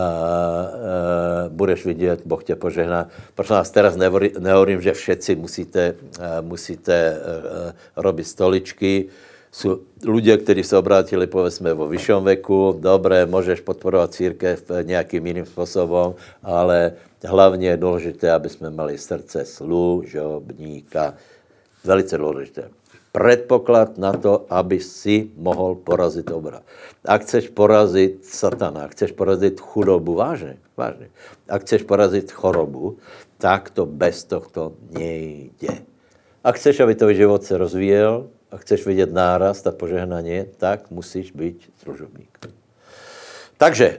budeš vidět, Boh tě požehná. Prosím vás, teraz nehovorím, že všetci musíte, e, musíte e, robiť stoličky. Sú ľudia, ktorí sa obrátili, povedzme, vo vyššom veku. Dobre, môžeš podporovať církev nejakým iným spôsobom, ale hlavne je dôležité, aby sme mali srdce služobníka. Velice dôležité. Predpoklad na to, aby si mohol porazit obra. Ak chceš porazit satana, ak chceš porazit chudobu, vážne, vážne. Ak chceš porazit chorobu, tak to bez tohto nejde. Ak chceš, aby tvoj život se rozvíjel, a chceš vidět nárast a požehnanie, tak musíš být služobník. Takže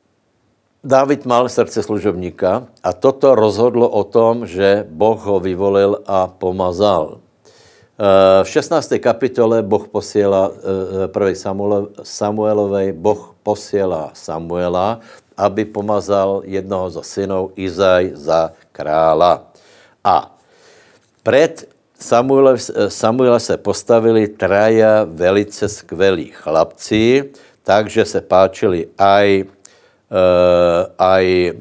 Dávid mal srdce služobníka a toto rozhodlo o tom, že Boh ho vyvolil a pomazal. V šestnácté kapitole Boh posiela prvej Samuelovej, Boh posiela Samuela, aby pomazal jednoho zo synov Izaj za krála. A pred Samuela, Samuela se postavili traja velice skvelí chlapci, takže se páčili aj, uh, aj uh,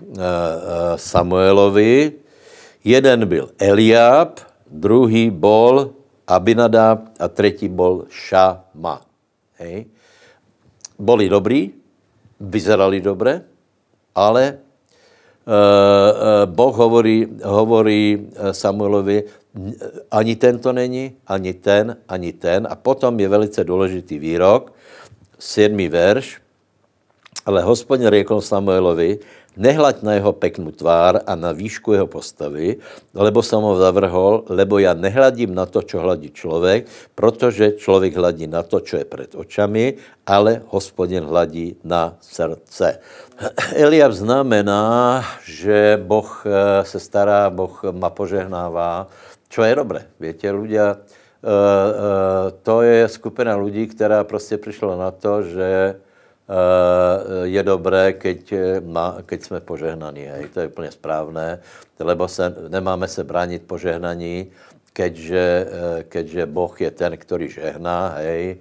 Samuelovi. Jeden byl Eliáb, druhý bol Abinadab a tretí bol Šama. Hej. Boli dobrí, vyzerali dobre, ale uh, uh, Boh hovorí, hovorí Samuelovi, ani ten to není, ani ten, ani ten. A potom je velice důležitý výrok, siedmý verš, ale Hospodin riekol Samuelovi, nehľaď na jeho peknú tvár a na výšku jeho postavy, lebo som ho zavrhol, lebo ja nehľadím na to, čo hľadí človek, protože človek hľadí na to, čo je pred očami, ale Hospodin hľadí na srdce. Eliáb znamená, že Boh se stará, Boh ma požehnává, čo je dobré. Viete, ľudia, uh, uh, to je skupina ľudí, která prostě přišla na to, že uh, je dobré, keď, ma, keď jsme požehnaní. Hej. To je úplně správné, lebo se, nemáme se bránit požehnaní, keďže, uh, keďže Boh je ten, který žehná. Hej.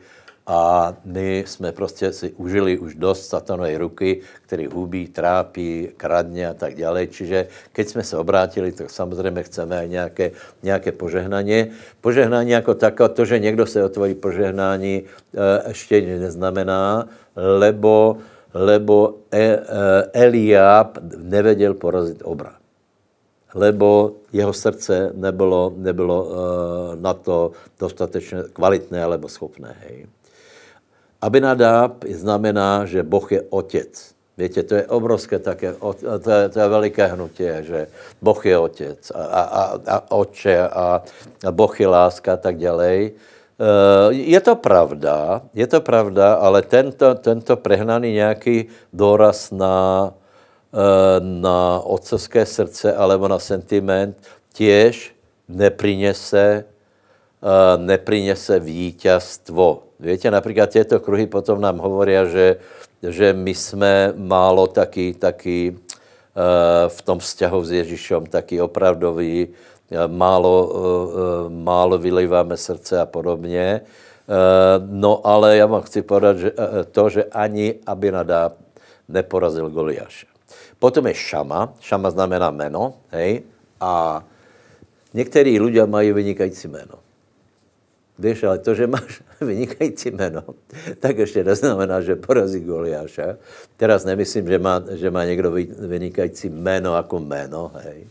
A my jsme prostě si užili už dost satanovej ruky, který hubí, trápí, kradne a tak ďalej. Čiže keď jsme se obrátili, tak samozřejmě chceme aj nějaké, nějaké požehnanie. Požehnání jako takové, to, že někdo se o tvojí požehnání ještě neznamená, lebo, lebo Eliáb nevedel porazit obra. Lebo jeho srdce nebylo, nebylo na to dostatečně kvalitné alebo schopné. Hej. Abinadáb znamená, že Boh je otec. Víte, to je obrovské také, to je, to je veliké hnutie, že Boh je otec a, a, a, a oče a, a Boh je láska a tak ďalej. Je to pravda, je to pravda, ale tento, tento prehnaný nějaký důraz na, na otcovské srdce alebo na sentiment tiež neprinese, neprinese víťazstvo. Víte, například tieto kruhy potom nám hovoria, že, že my jsme málo taky, taky v tom vzťahu s Ježišom, taky opravdový, málo, málo vylejváme srdce a podobně. No ale já vám chci povedat, že to, že ani Abinadáb neporazil Goliáše. Potom je Šama. Šama znamená jméno, hej, a někteří ľudia mají vynikající jméno. Víš, ale to, že máš vynikající jméno, tak ještě neznamená, že porazí Goliáša. Teraz nemyslím, že má, že má někdo vynikající jméno jako jméno, hej.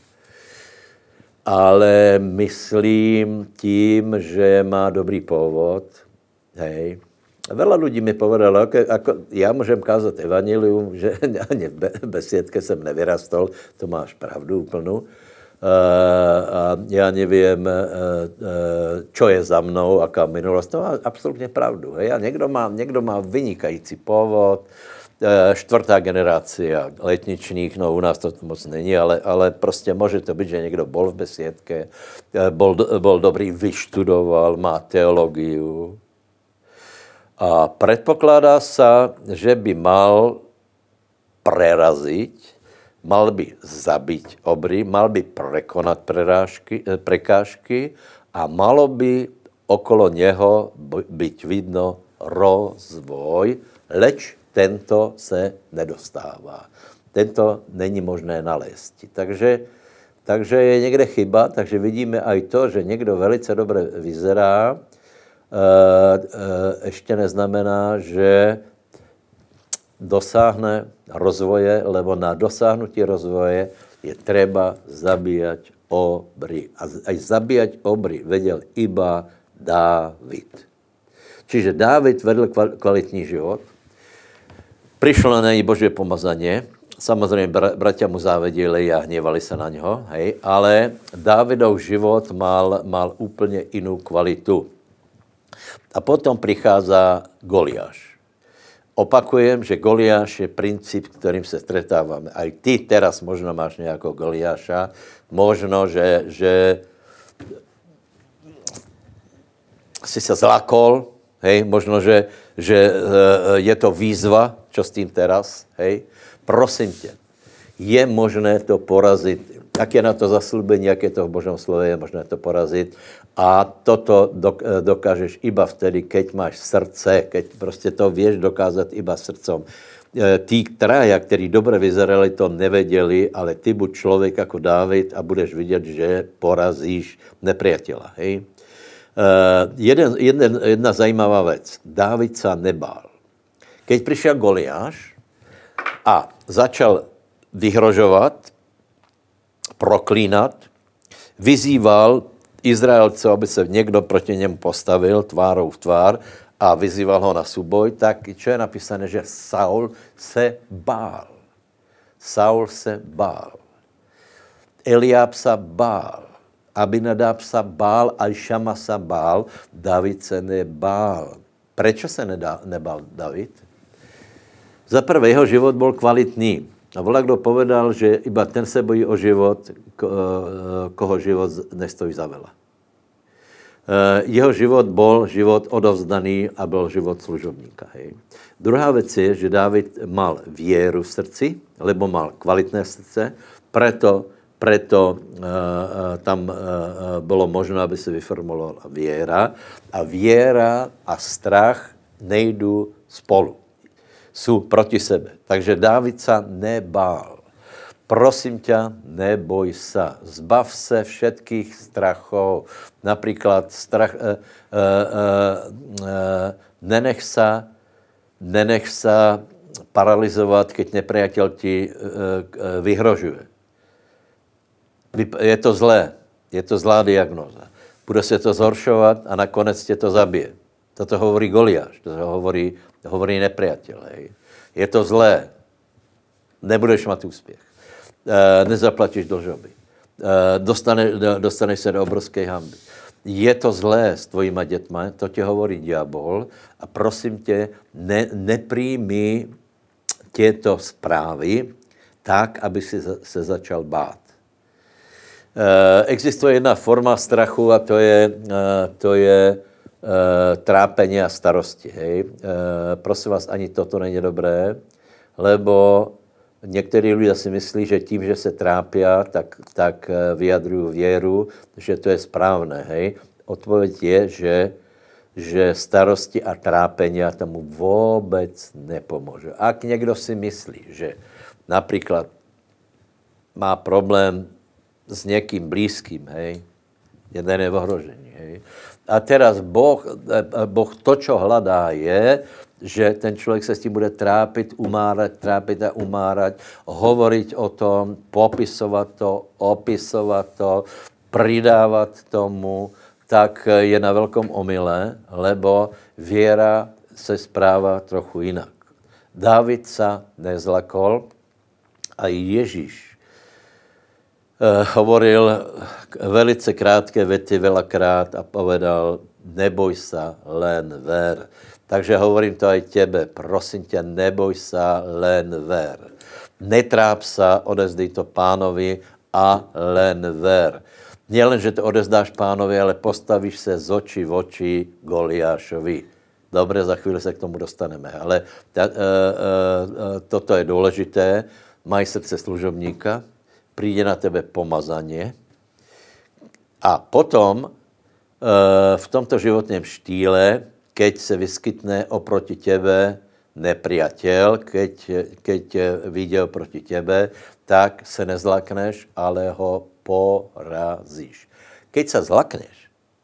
Ale myslím tím, že má dobrý původ, hej. Veľa ľudí mi povedalo, ako, ako já můžem kázat evangelium, že ani v besiedke jsem nevyrastol, to máš pravdu úplnou. Uh, a já nevím, uh, uh, čo je za mnou, aká minulost, to má absolutně pravdu. Hej? A někdo má, někdo má vynikající původ, uh, čtvrtá generácia letničných, no u nás to moc není, ale, ale prostě může to být, že někdo bol v besiedke, uh, bol, bol dobrý, vyštudoval, má teologiu. A predpokladá sa, že by mal preraziť, mal by zabiť obry, mal by prekonať prerážky, prekážky a malo by okolo něho byť vidno rozvoj, leč tento se nedostává. Tento není možné nalézt. Takže, takže je někde chyba, takže vidíme aj to, že někdo velice dobře vyzerá, ještě neznamená, že dosáhne rozvoje, lebo na dosáhnutí rozvoje je treba zabíjať obry. A aj zabíjať obry vedel iba Dávid. Čiže Dávid vedl kvalitní život, prišlo na něj Božie pomazanie, samozřejmě bratia mu závedili a hněvali se na něho, hej, ale Dávidov život mal, mal úplně jinou kvalitu. A potom prichází Goliáš. Opakujem, že Goliáš je princíp, kterým se stretáváme. Aj ty teraz možno máš nějakého Goliáša, možno, že, že si se zlakol, hej, možno, že, že je to výzva, čo s tím teraz, hej. Prosím tě, je možné to porazit. Jak je na to zaslúbení, jak je to v Božom slove, je možné to porazit. A toto dokážeš iba vtedy, keď máš srdce, keď prostě to vieš dokázat iba srdcom. Tí traja, ktorí dobre vyzerali, to nevedeli, ale ty buď člověk jako Dávid a budeš vidět, že porazíš nepriateľa. Hej? Uh, jeden, jeden, jedna zajímavá věc. Dávid sa nebál. Keď přišel Goliáš a začal vyhrožovat, proklínat, vyzýval Izraelcov, aby se někdo proti němu postavil tvárou v tvár a vyzýval ho na súboj, tak čo je napísané, že Saul se bál. Saul se bál. Eliáb sa bál. Abinadáb sa bál, a Šama sa bál. David se nebál. Prečo se nedá, nebál David? Za prvé, jeho život byl kvalitný. A volakdo povedal, že iba ten se bojí o život, koho život nestojí za veľa. Jeho život bol život odovzdaný a byl život služobníka. Hej. Druhá věc je, že Dávid mal věru v srdci, lebo mal kvalitné srdce, preto, preto uh, tam uh, bylo možné, aby se vyformulovala věra. A věra a strach nejdu spolu. Jsou proti sebe. Takže Dávid sa nebál. Prosím ťa, neboj sa. Zbav se všetkých strachov. Napríklad strach, e, e, e, nenech sa, nenech sa paralizovať, keď nepriateľ ti e, e, vyhrožuje. Je to zlé. Je to zlá diagnóza. Bude se to zhoršovat a nakonec tě to zabije. Toto hovorí Goliáš, to hovorí, hovorí nepriateľ. Hej. Je to zlé. Nebudeš mať úspěch. E, nezaplatíš dlžoby. E, dostane, dostaneš se do obrovské hanby. Je to zlé s tvojima dětma, to ti hovorí diabol a prosím tě, ne, nepríjmi tieto správy tak, aby si se začal bát. Existuje jedna forma strachu a to je, to je trápení a starosti. Hej. Prosím vás, ani toto není dobré, lebo někteří lidé si myslí, že tím, že se trápí, tak, tak vyjadrují věru, že to je správné. Hej. Odpověď je, že, že starosti a trápení tomu vůbec nepomůže. Ak někdo si myslí, že například má problém s někým blízkým, hej, jeden je v ohrožení, hej. A teraz boh, boh to, čo hledá, je, že ten člověk se s tím bude trápit, umárať, trápit a umárať, hovoriť o tom, popisovat to, opisovat to, pridávat tomu, tak je na velkom omyle, lebo věra se správa trochu jinak. Dávid sa nezlakol a Ježíš Uh, hovoril velice krátké vety veľakrát a povedal, neboj sa, len ver. Takže hovorím to aj tebe, prosím ťa, neboj sa, len ver. Netráp sa, odezdej to pánovi a len ver. Nielen, že to odezdáš pánovi, ale postavíš se z očí v oči Goliášovi. Dobre, za chvíli se k tomu dostaneme, ale ta, uh, uh, uh, toto je důležité. Maj srdce služobníka, príde na tebe pomazanie a potom e, v tomto životním štýle, keď se vyskytne oproti tebe nepriateľ, keď, keď vyjde oproti tebe, tak se nezlakneš, ale ho porazíš. Keď sa zlakneš,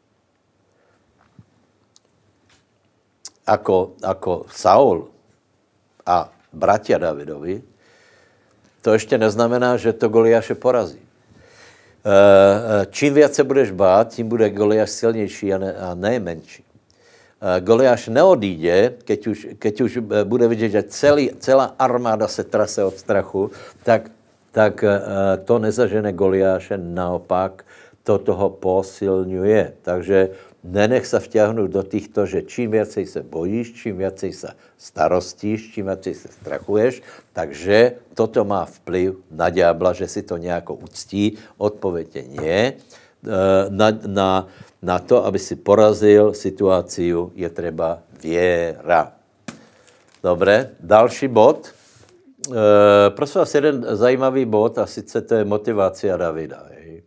ako, ako Saul a bratia Davidovi, to ještě neznamená, že to Goliáše porazí. Čím víc se budeš bát, tím bude Goliáš silnější a, ne, a ne menší. Goliáš neodíde, keď už, keď už bude vidět, že celý, celá armáda se trase od strachu, tak, tak to nezažene Goliáše, naopak to toho posilňuje. Takže nenech sa vťahnout do týchto, že čím viacej se bojíš, čím viacej sa starostíš, čím viacej se strachuješ, takže toto má vplyv na ďábla, že si to nejako uctí. Odpověď nie. Na, na, na to, aby si porazil situáciu, je treba věra. Dobre, další bod. E, prosím vás, jeden zajímavý bod, a sice to je motivácia Davida.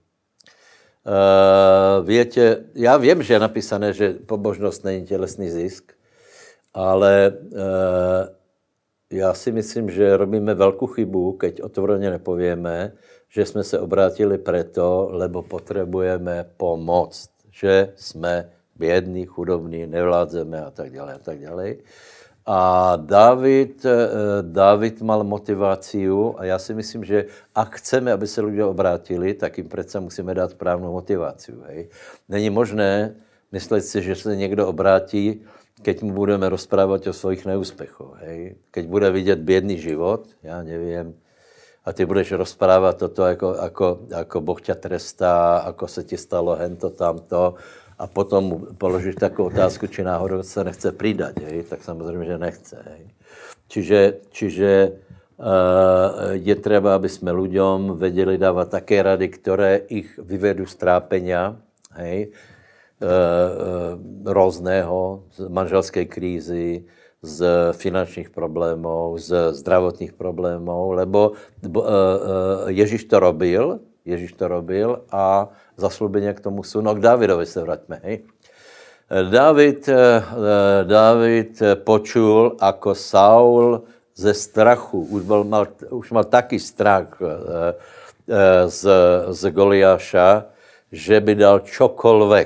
Uh, viete, ja viem, že je napísané, že pobožnosť není tělesný zisk, ale uh, já si myslím, že robíme velkou chybu, keď otvorene nepovieme, že jsme se obrátili preto, lebo potřebujeme pomoc, že jsme biední, chudobní, nevládzeme a tak dále a tak dále. A David, David mal motiváciu a já si myslím, že ak chceme, aby se lidé obrátili, tak jim přece musíme dát správnou motiváciu. Hej. Není možné myslet si, že se někdo obrátí, keď mu budeme rozprávat o svojich neúspěchoch. Hej. Keď bude vidět bědný život, já nevím, a ty budeš rozprávat toto, jako, jako, jako Boh ťa trestá, ako se ti stalo hento, tamto, a potom položíš takovou otázku, či náhodou se nechce přidat, hej? Tak samozřejmě, že nechce. Hej? Čiže, čiže uh, je třeba, aby jsme ľuďom vedeli dávat také rady, které ich vyvedou z trápenia, hej? Uh, uh, různého, z manželské krízy, z finančních problémů, z zdravotních problémů, lebo uh, uh, Ježíš to robil, Ježíš to robil a zaslúbenia k tomu sú. No k Dávidovi se vraťme, hej. Dávid, Dávid počul, ako Saul ze strachu, už, bol, mal, už mal taký strach z, z Goliáša, že by dal čokoľvek.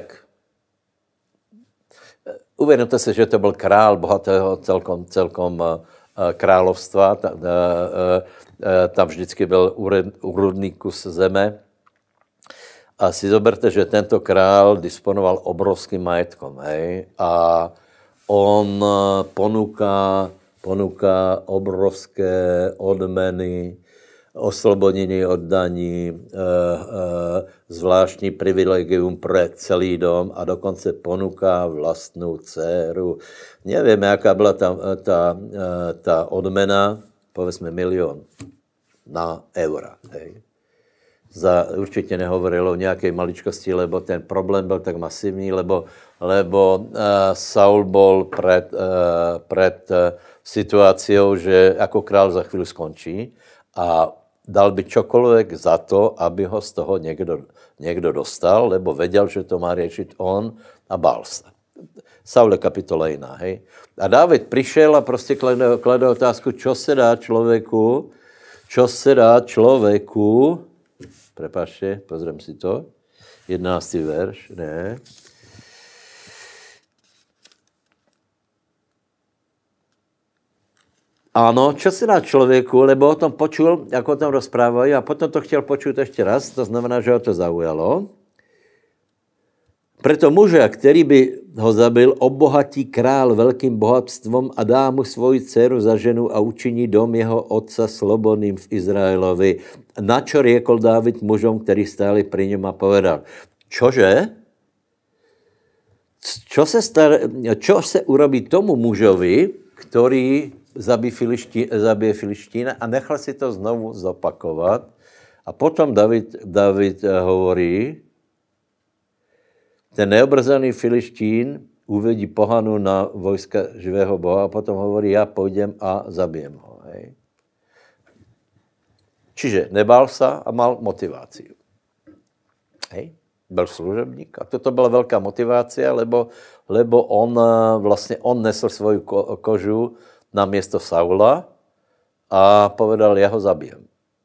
Uvědomte si, že to byl král bohatého celkom, celkom královstva. Tam vždycky byl úrodný kus zeme. A si zoberte, že tento král disponoval obrovským majetkom. Hej? A on ponúka, ponúka obrovské odmeny, oslobodení od daní, e, e, zvláštní privilegium pre celý dom a dokonce ponúka vlastnú dceru. Nevieme, jaká byla ta, ta, ta odmena, povedzme milión na eura. Hej. Za, určitě nehovorilo o nějaké maličkosti, lebo ten problém byl tak masivní, lebo, lebo uh, Saul bol před, uh, před uh, situáciou, že jako král za chvíli skončí a dal by čokoľvek za to, aby ho z toho někdo, někdo dostal, lebo věděl, že to má řešit on a bál se. Saul je kapitola jiná, hej. A Dávid přišel a prostě klade, klade otázku, čo se dá člověku, čo se dá člověku, prepáčte, pozriem si to. jedenáctý verš, ne. Áno, čo si dá člověku, lebo o tom počul, ako o tom rozprávají a potom to chtěl počuť ešte raz, to znamená, že ho to zaujalo. Preto muža, který by ho zabil, obohatí král velkým bohatstvom a dá mu svoji dceru za ženu a učiní dom jeho otca slobodným v Izraelovi. Na čo riekol Dávid mužom, ktorí stáli pri ňom a povedal, čože? Čo se, star, čo se urobí tomu mužovi, ktorý zabije, Filiští, zabije Filištína a nechal si to znovu zopakovat. A potom David, David hovorí, ten neobrzaný Filištín uvedí pohanu na vojska živého Boha a potom hovorí, ja pôjdem a zabijem ho. Hej. Čiže nebál sa a mal motiváciu. Hej. Byl služebník a toto byla velká motivácia, lebo, lebo on vlastně on nesl svoju ko, kožu na miesto Saula a povedal, ja ho zabijem.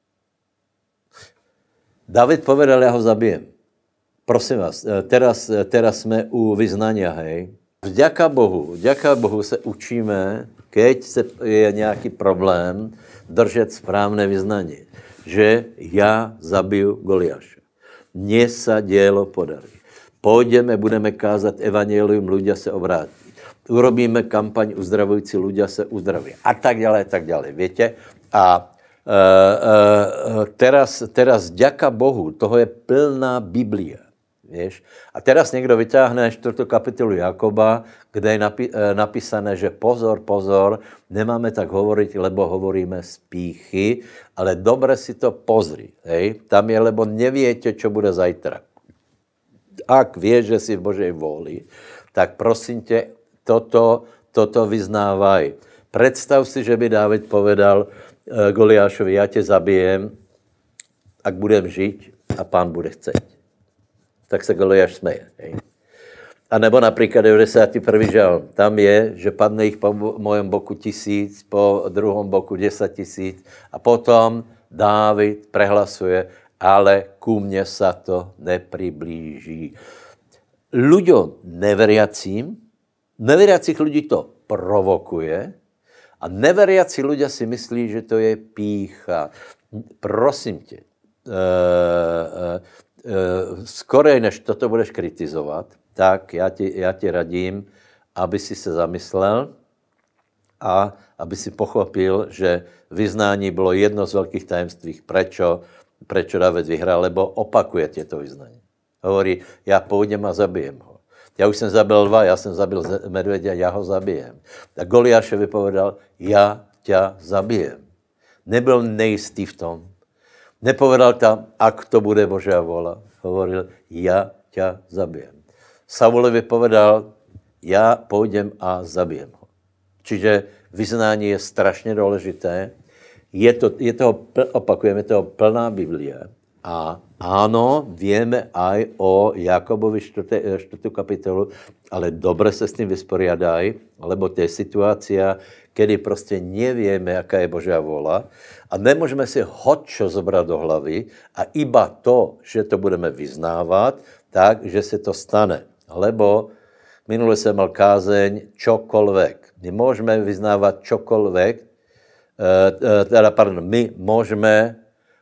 David povedal, ja ho zabijem. Prosím vás, teraz, teraz jsme u vyznania, hej. Vďaka Bohu, vďaka Bohu se učíme, keď se je nějaký problém, držet správné vyznanie. Že já zabiju Goliáša. Mně sa dielo podarí. Pôjdeme, budeme kázat evangelium, ľudia se obrátí. Urobíme kampaň uzdravující, ľudia se uzdraví. A tak ďalej, tak ďalej, viete? A e, e, teraz, teraz vďaka Bohu, toho je plná Biblia. Vieš? A teraz někdo vytáhne štvrtou kapitolu Jakoba, kde je napi- napísané, že pozor, pozor, nemáme tak hovoriť, lebo hovoríme z pýchy, ale dobre si to pozri. Hej? Tam je, lebo neviete, čo bude zajtra. Ak vieš, že si v Božej vôli, tak prosím tě, toto, toto vyznávaj. Predstav si, že by Dávid povedal uh, Goliášovi, ja tě zabijem, ak budem žiť a pán bude chceť. Tak se Goliáš smeje. Hej. A nebo například devadesátý první žalm. Tam je, že padne jich po mojom boku tisíc, po druhom boku deset tisíc a potom Dávid prehlasuje, ale ku mne sa to nepriblíží. Ľuďom neveriacím, neveriacich ľudí to provokuje a neveriaci ľudia si myslí, že to je pýcha. Prosím tě, uh, uh, Uh, skorej, než toto budeš kritizovat, tak já ti, já ti radím, aby si se zamyslel a aby si pochopil, že vyznání bylo jedno z velkých tajemství, prečo, prečo David vyhrál, lebo opakuje tieto vyznání. Hovorí, já půjdem a zabijem ho. Já už jsem zabil dva, já jsem zabil medvědě, já ho zabijem. A Goliášovi povedal, já tě zabijem. Nebyl nejistý v tom. Nepovedal tam, ak to bude Božia vôľa. Hovoril, ja ťa zabijem. Saulovi povedal, ja pôjdem a zabijem ho. Čiže vyznání je strašně důležité. Je to, je toho, opakujeme, toho plná Biblia. A áno, vieme aj o Jakobovi štvrtú kapitolu ale dobre se s tým vysporiadaj, lebo to je situácia, kedy prostě nevieme, aká je Božia vôľa a nemôžeme si hodčo zobrať do hlavy a iba to, že to budeme vyznávať, tak, že se to stane. Lebo minule jsem mal kázeň čokoľvek. My môžeme vyznávať čokoľvek, teda, pardon, my môžeme,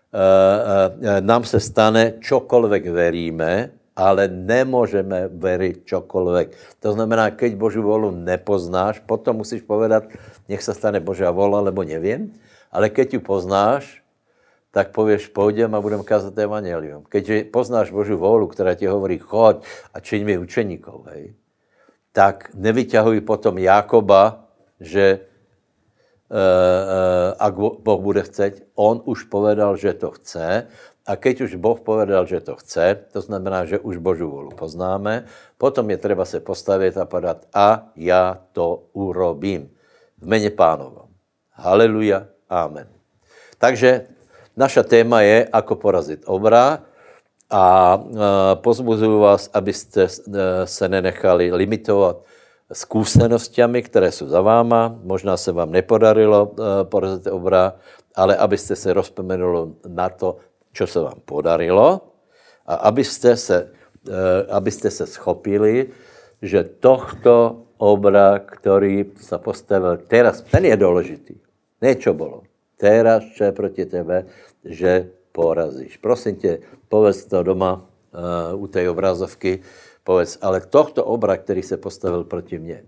nám se stane čokoľvek veríme, ale nemôžeme veriť čokoľvek. To znamená, keď Božiu vôľu nepoznáš, potom musíš povedať, nech sa stane Božia vôľa, lebo neviem, ale keď ju poznáš, tak povieš, pôjdem a budem kázať evanjelium. Keď poznáš Božiu vôľu, ktorá ti hovorí, choď a čiň mi učeníkov, hej, tak nevyťahuj potom Jákoba, že e, e, ak Boh bude chceť, on už povedal, že to chce. A keď už Boh povedal, že to chce, to znamená, že už Božiu vôľu poznáme, potom je treba se postaviť a povedať, a ja to urobím. V mene Pánovom. Haleluja, amen. Takže naša téma je, ako porazit obra a pozbuzuju vás, abyste se nenechali limitovat skúsenostiami, které jsou za váma. Možná se vám nepodarilo porazit obra, ale abyste se rozpomenuli na to, čo se vám podarilo a abyste se, abyste se schopili, že tohto obra, ktorý sa postavil teraz, ten je dôležitý. Niečo bolo. Teraz, čo je proti tebe, že porazíš. Prosím tě, povedz to doma uh, u tej obrazovky, povedz, ale tohto obra, který se postavil proti mně,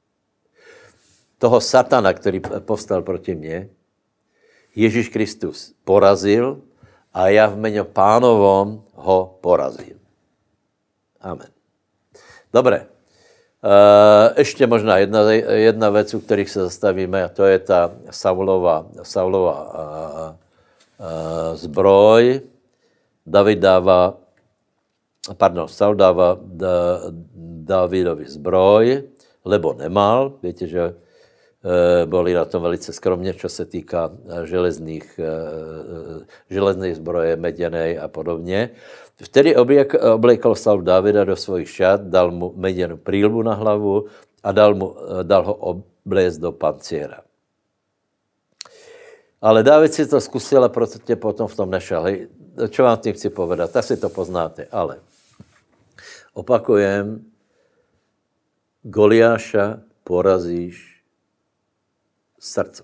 toho satana, který povstal proti mně, Ježíš Kristus porazil a já v mene Pánovom ho porazím. Amen. Dobre. Ešte možná jedna, jedna vec, u ktorých sa zastavíme, a to je tá Saulova, Saulova a, a, zbroj. David dáva, pardon, Saul dáva da, Davidovi zbroj, lebo nemal. Viete, že boli na tom velice skromně, čo se týká železných, železných zbroje, meděnej a podobně. Vtedy obliekal Saul Davida do svojich šat, dal mu meděnou prílbu na hlavu a dal, mu, dal ho oblézt do panciera. Ale David si to zkusil a proto tě potom v tom nešel. Hej, čo vám tím chci povedat? Asi to poznáte, ale opakujem, Goliáša porazíš srdcom.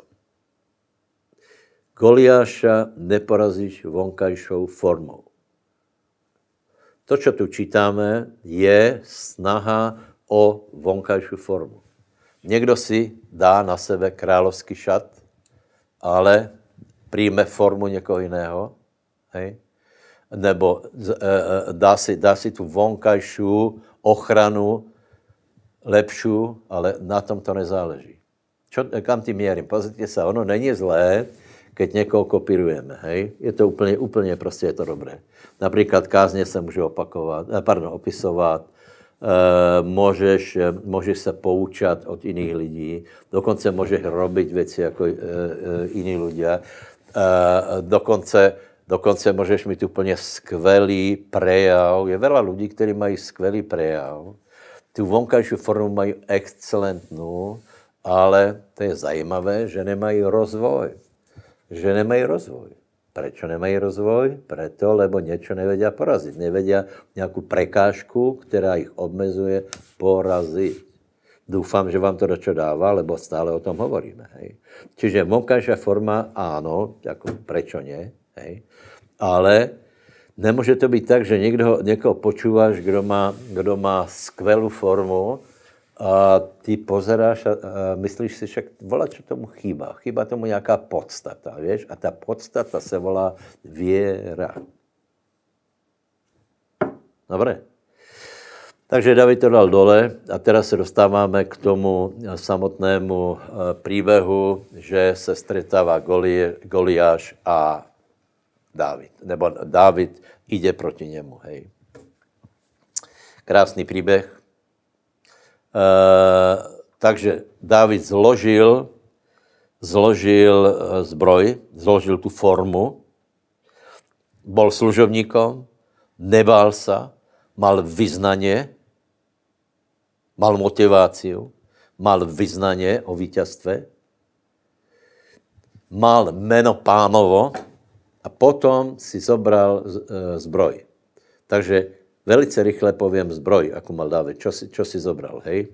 Goliáša neporazíš vonkajšou formou. To, čo tu čítáme, je snaha o vonkajšiu formu. Niekto si dá na sebe kráľovský šat, ale príjme formu niekoho iného, hej? Nebo dá si, dá si tú vonkajšiu ochranu lepšiu, ale na tom to nezáleží. Čo, kam tým mierim? Pozrite sa, ono není zlé, keď někoho kopírujeme, hej? Je to úplně, úplně prostě je to dobré. Například kázně se může opakovat, pardon, opisovat, e, můžeš, můžeš se poučat od jiných lidí, dokonce můžeš robiť věci jako e, e, jiní ľudia, e, dokonce, dokonce můžeš mít úplně skvelý prejav. Je veľa lidí, kteří mají skvelý prejav, tu vonkajšiu formu mají excelentnou, ale to je zajímavé, že nemají rozvoj. Že nemají rozvoj. Prečo nemají rozvoj? Preto, lebo niečo nevedia poraziť. Nevedia nejakú prekážku, ktorá ich obmezuje, poraziť. Dúfam, že vám to dačo dáva, lebo stále o tom hovoríme. Hej. Čiže vonkajšia forma, áno, ako prečo nie, hej. Ale nemôže to byť tak, že niekto, niekoho počúvaš, kdo má, kdo má skvelú formu, a ty pozeráš a, a myslíš si však, volá, čo tomu chýba. Chýba tomu nějaká podstata, vieš? A ta podstata se volá věra. Dobre. Takže David to dal dole a teraz se dostáváme k tomu samotnému príbehu, že se stretává Goliáš a David. Nebo David ide proti němu, hej. Krásný príbeh. Uh, takže Dávid zložil, zložil zbroj, zložil tu formu, bol služovníkom, nebál sa, mal vyznanie mal motiváciu, mal vyznanie o víťazstve, mal meno Pánovo a potom si zobral zbroj. Takže velice rychle poviem zbroj, ako mal Dávid. Čo si, čo si zobral, hej?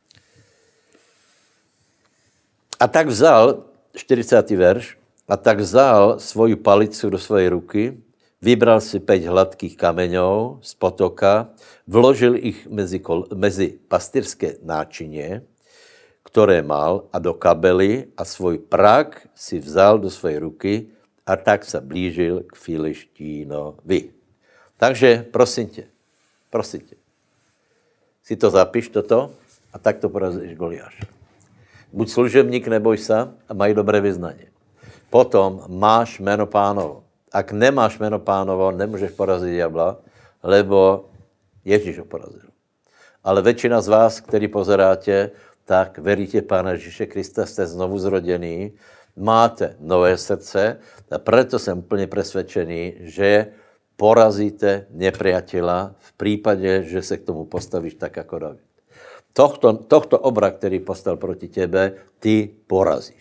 A tak vzal, štyridsiaty verš, a tak vzal svoju palicu do svojej ruky, vybral si päť hladkých kameňov z potoka, vložil ich mezi, kol, mezi pastyrské náčinie, ktoré mal, a do kabely, a svoj prak si vzal do svojej ruky a tak sa blížil k Filištínovi. Takže prosím tě, prosím tě, si to zapíš toto a tak to porazíš Goliáša. Buď služebník, neboj sa a maj dobré vyznanie. Potom máš jméno Pánovo. Ak nemáš jméno Pánovo, nemůžeš porazit diabla, lebo Ježíš ho porazil. Ale většina z vás, který pozeráte, tak veríte Pána Ježíše Krista, jste znovu zrodený, máte nové srdce a proto jsem úplně presvedčený, že porazíte nepriateľa v prípade, že se k tomu postavíš tak, jako David. Tohto, tohto obra, který postal proti tebe, ty porazíš.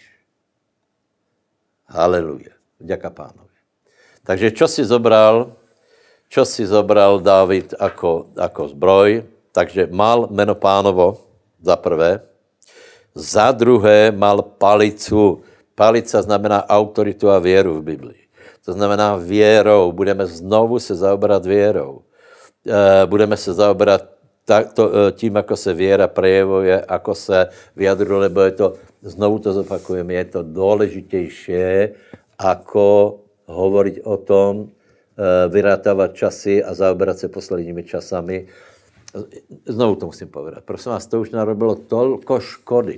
Haleluja. Vďaka Pánovi. Takže čo si zobral, čo si zobral Dávid ako, ako zbroj? Takže mal meno Pánovo za prvé, za druhé mal palicu. Palica znamená autoritu a věru v Biblii. To znamená věrou. Budeme znovu se zaoberat věrou. Budeme se zaoberat tím, ako se věra prejevuje, ako se vyjadruje, lebo je to, znovu to zopakujeme, je to důležitější, ako hovoriť o tom, vyrátávat časy a zaoberat se posledními časami. Znovu to musím povedat. Prosím vás, to už narobilo toľko škody.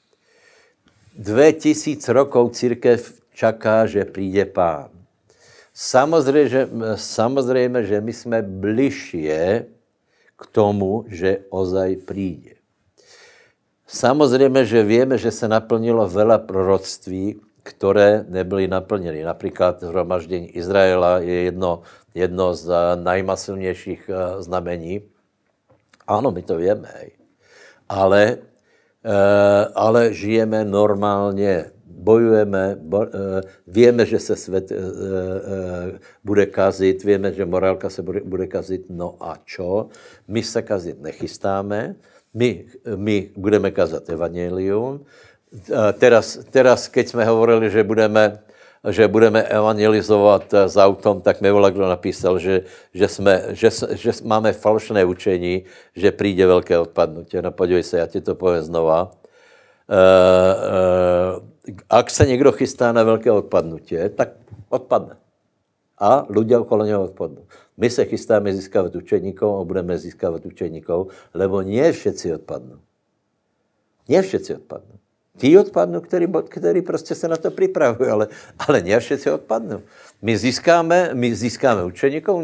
Dve tisíc rokov církev čaká, že príde Pán. Samozřejmě, že, samozřejmě, že my jsme bližšie k tomu, že ozaj príde. Samozřejmě, že víme, že se naplnilo veľa proroctví, které nebyly naplněny. Například zhromaždění Izraela je jedno, jedno z najmasilnějších znamení. Ano, my to víme, ale, ale žijeme normálně, bojujeme, bo, víme, že se svět bude kazit, víme, že morálka se bude, bude kazit, no a čo? My se kazit nechystáme, my, my budeme kazat evangelium. Teraz, teraz, keď jsme hovorili, že budeme, že budeme evangelizovat s autom, tak mi volá, kdo napísal, že, že, jsme, že, že máme falšné učení, že přijde velké odpadnutí. No podívej se, já ti to povím znova. Uh, uh, ak se někdo chystá na velké odpadnutí, tak odpadne. A ľudia okolo něho odpadnou. My se chystáme získávat učeníkov a budeme získávat učeníkov, lebo nie všetci odpadnou. Nie všetci odpadnou. Tí odpadnou, který, který prostě se na to připravují, ale, ale nie všetci odpadnou. My získáme, my získáme učeníkov,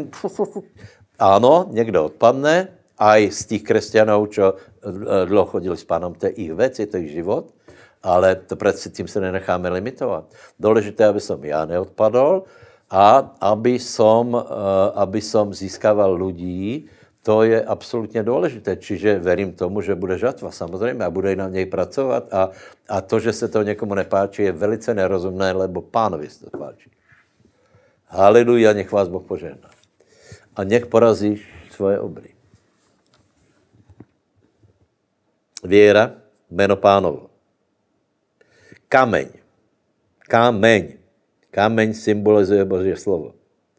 ano, někdo odpadne, aj z těch křesťanů, čo dlouho chodili s Pánom, to je ich věc, je to ich život, ale to přeci tím se nenecháme limitovat. Důležité, aby som já neodpadol a aby som, aby som získával ľudí, to je absolutně důležité. Čiže verím tomu, že bude žatva, samozřejmě, a bude na něj pracovat a, a to, že se to někomu nepáčí, je velice nerozumné, lebo Pánovi se to páčí. Haleluja, nech vás Boh požehná. A nech porazíš svoje obry. Věra, jméno Pánovo. Kameň. Kameň. Kameň symbolizuje Boží slovo.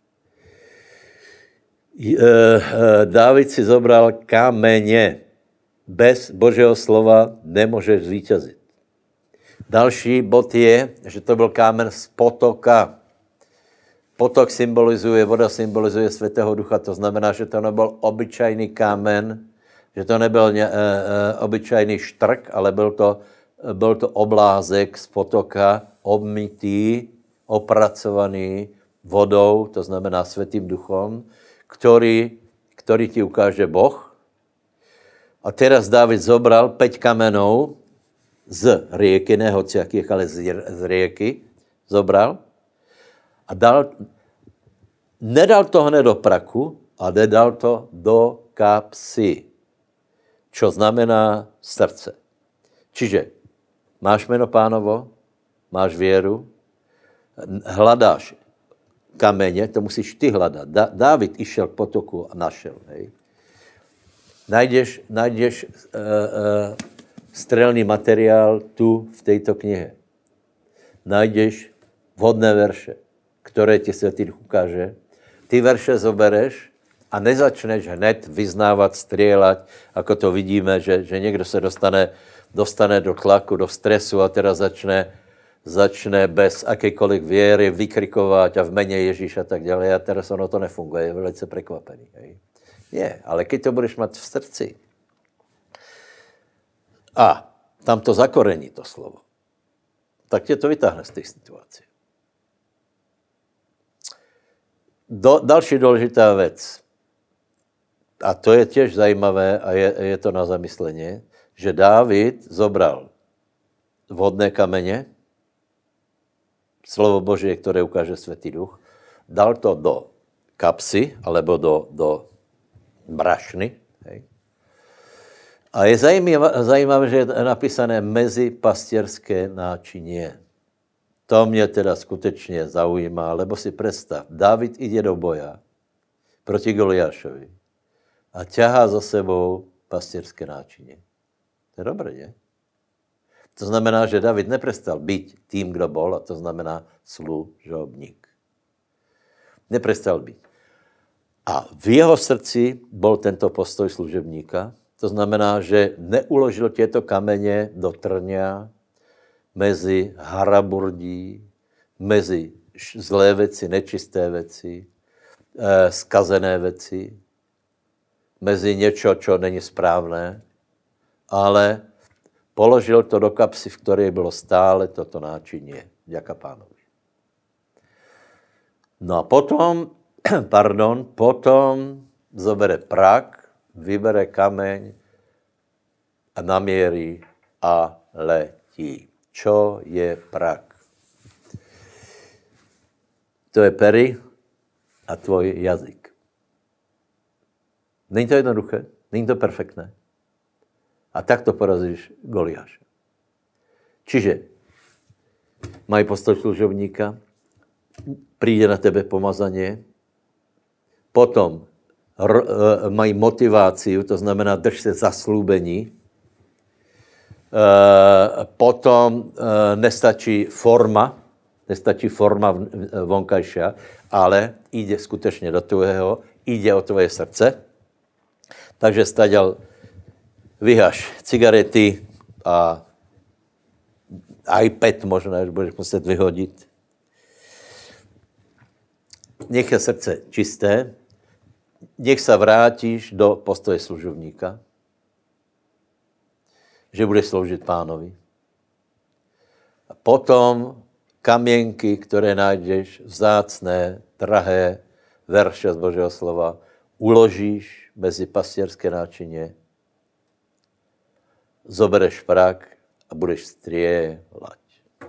Dávid si zobral kameně. Bez Božího slova nemůžeš zvítězit. Další bod je, že to byl kámen z potoka. Potok symbolizuje, voda symbolizuje Svätého Ducha, to znamená, že to nebyl obyčajný kámen, že to nebyl ně, e, e, obyčajný štrk, ale byl to, byl to oblázek z potoka, obmytý, opracovaný vodou, to znamená Svätým Duchom, který, který ti ukáže Boh. A teraz Dávid zobral päť kamenů z rieky, ne hociakých, ale z, z rieky zobral a dal, nedal to hned do praku, a nedal to do kapsy. čo znamená srdce. Čiže máš jméno Pánovo, máš věru, hledáš kameně, to musíš ty hledat. Da, Dávid išel k potoku a našel. Hej. Najdeš, najdeš uh, uh, strelný materiál tu v této knihe. Najdeš vhodné verše, které ti Svätý Duch ukáže. Ty verše zobereš a nezačneš hned vyznávat, strieľať, ako to vidíme, že, že někdo se dostane, dostane do tlaku, do stresu a teda začne, začne bez jakékoliv věry vykrikovat a v mene Ježíš a tak dále. A teraz ono to nefunguje, je velice prekvapený. Hej. Je, ale keď to budeš mať v srdci a tam to zakorení to slovo, tak tě to vytáhne z té situace. Do, další důležitá věc, a to je těž zajímavé a je, je to na zamyslení, že Dávid zobral vhodné kameně, slovo Božie, které ukáže Svätý Duch, dal to do kapsy, alebo do, do brašny. Hej. A je zajímavé, zajímavé, že je napísané mezi pastierské náčinie. To mě teda skutečně zaujímá, lebo si představ, Dávid jde do boja proti Goliášovi a ťahá za sebou pastierské náčinie. To je dobré, ne? To znamená, že David neprestal být tím, kdo bol, a to znamená služobník. Neprestal být. A v jeho srdci bol tento postoj služebníka. To znamená, že neuložil tieto kamene do trňa mezi haraburdí, mezi zlé věci, nečisté věci, eh, skazené věci, mezi něco, čo není správné, ale položil to do kapsy, v které bylo stále toto náčinie. Ďaká Pánovi. No a potom, pardon, potom zobere prak, vybere kameň a namierí a letí. Čo je prak? To je pery a tvoj jazyk. Není to jednoduché? Není to perfektné? A tak to porazíš Goliáše. Čiže mají postoj služobníka, přijde na tebe pomazanie, potom r, e, mají motiváciu, to znamená drž se zaslúbení, e, potom e, nestačí forma, nestačí forma vonkajšia, ale jde skutečně do tvého, jde o tvoje srdce. Takže staďal vyhaš cigarety a iPad možná, až budeš muset vyhodit. Nech je srdce čisté, nech se vrátíš do postoje služovníka, že budeš sloužit Pánovi. A potom kamienky, které najdeš, vzácné, drahé verše z Božího slova, uložíš mezi pastierské náčinie, zobereš prak a budeš strieľať.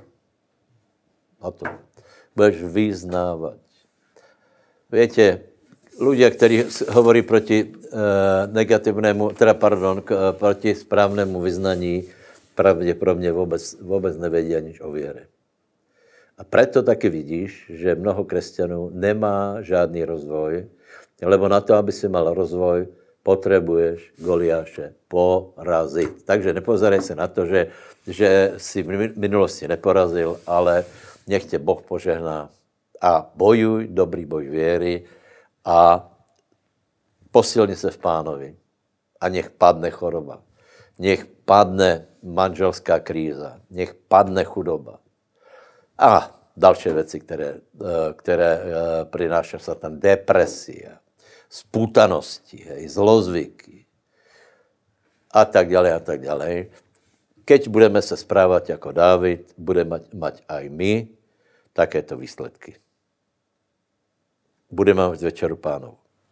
A to budeš vyznávat. Viete, ľudia, kteří hovorí proti e, negativnému, teda pardon, k, e, proti správnému vyznaní, pravděpodobně vůbec, vůbec nevědí aniž o věre. A preto taky vidíš, že mnoho křesťanů nemá žádný rozvoj, lebo na to, aby si mal rozvoj, potřebuješ Goliáše porazit. Takže nepozerej se na to, že, že si v minulosti neporazil, ale nech tě Boh požehná. A bojuj dobrý boj věry a posilni se v Pánovi. A nech padne choroba. Nech padne manželská kríza. Nech padne chudoba. A další věci, které, které prináša sa tam depresia, spútanosti, hej, zlozvyky a tak dále a tak dále. Keď budeme se správat jako Dávid, budeme mať, mať aj my takéto výsledky. Budeme mať večeru Pánovu.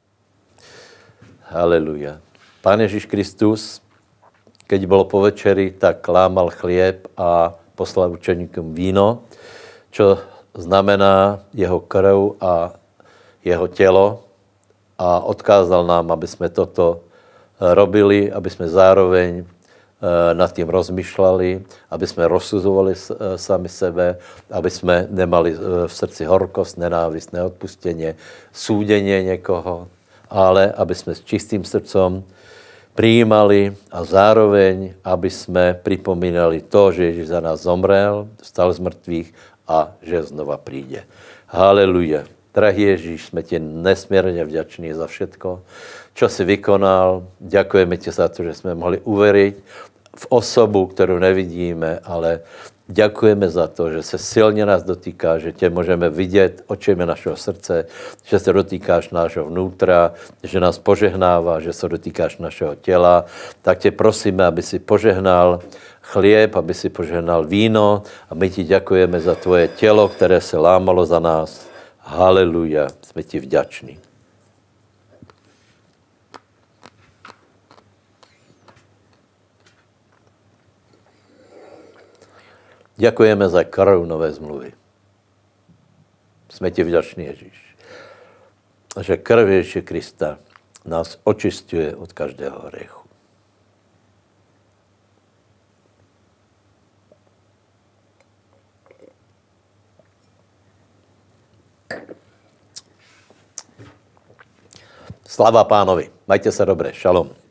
Haleluja. Pán Ježíš Kristus, keď bol po večeri, tak lámal chlieb a poslal učeníkom víno, čo znamená jeho krv a jeho tělo, a odkázal nám, aby jsme toto robili, aby sme zároveň nad tým rozmýšľali, aby sme rozsuzovali sami sebe, aby sme nemali v srdci horkosť, nenávist, neodpustenie, súdenie niekoho, ale aby sme s čistým srdcom prijímali a zároveň, aby sme pripomínali to, že Ježíš za nás zomrel, vstal z mŕtvych a že znova príde. Haleluja. Drahý Ježíš, sme ti nesmierne vďační za všetko, čo si vykonal. Ďakujeme ti za to, že sme mohli uveriť v osobu, ktorú nevidíme, ale ďakujeme za to, že sa silne nás dotýká, že tě môžeme vidět očami našeho srdce, že sa dotýkáš nášho vnútra, že nás požehnáva, že sa dotýkáš našeho těla. Tak tě prosíme, aby si požehnal chlieb, aby si požehnal víno a my ti ďakujeme za tvoje tělo, které se lámalo za nás. Haleluja, jsme ti vďační. Ďakujeme za krv nové zmluvy. Jsme ti vďační, Ježíš. A že krv Ježíše Krista nás očistuje od každého hriechu. Slava Pánovi. Majte se dobré. Šalom.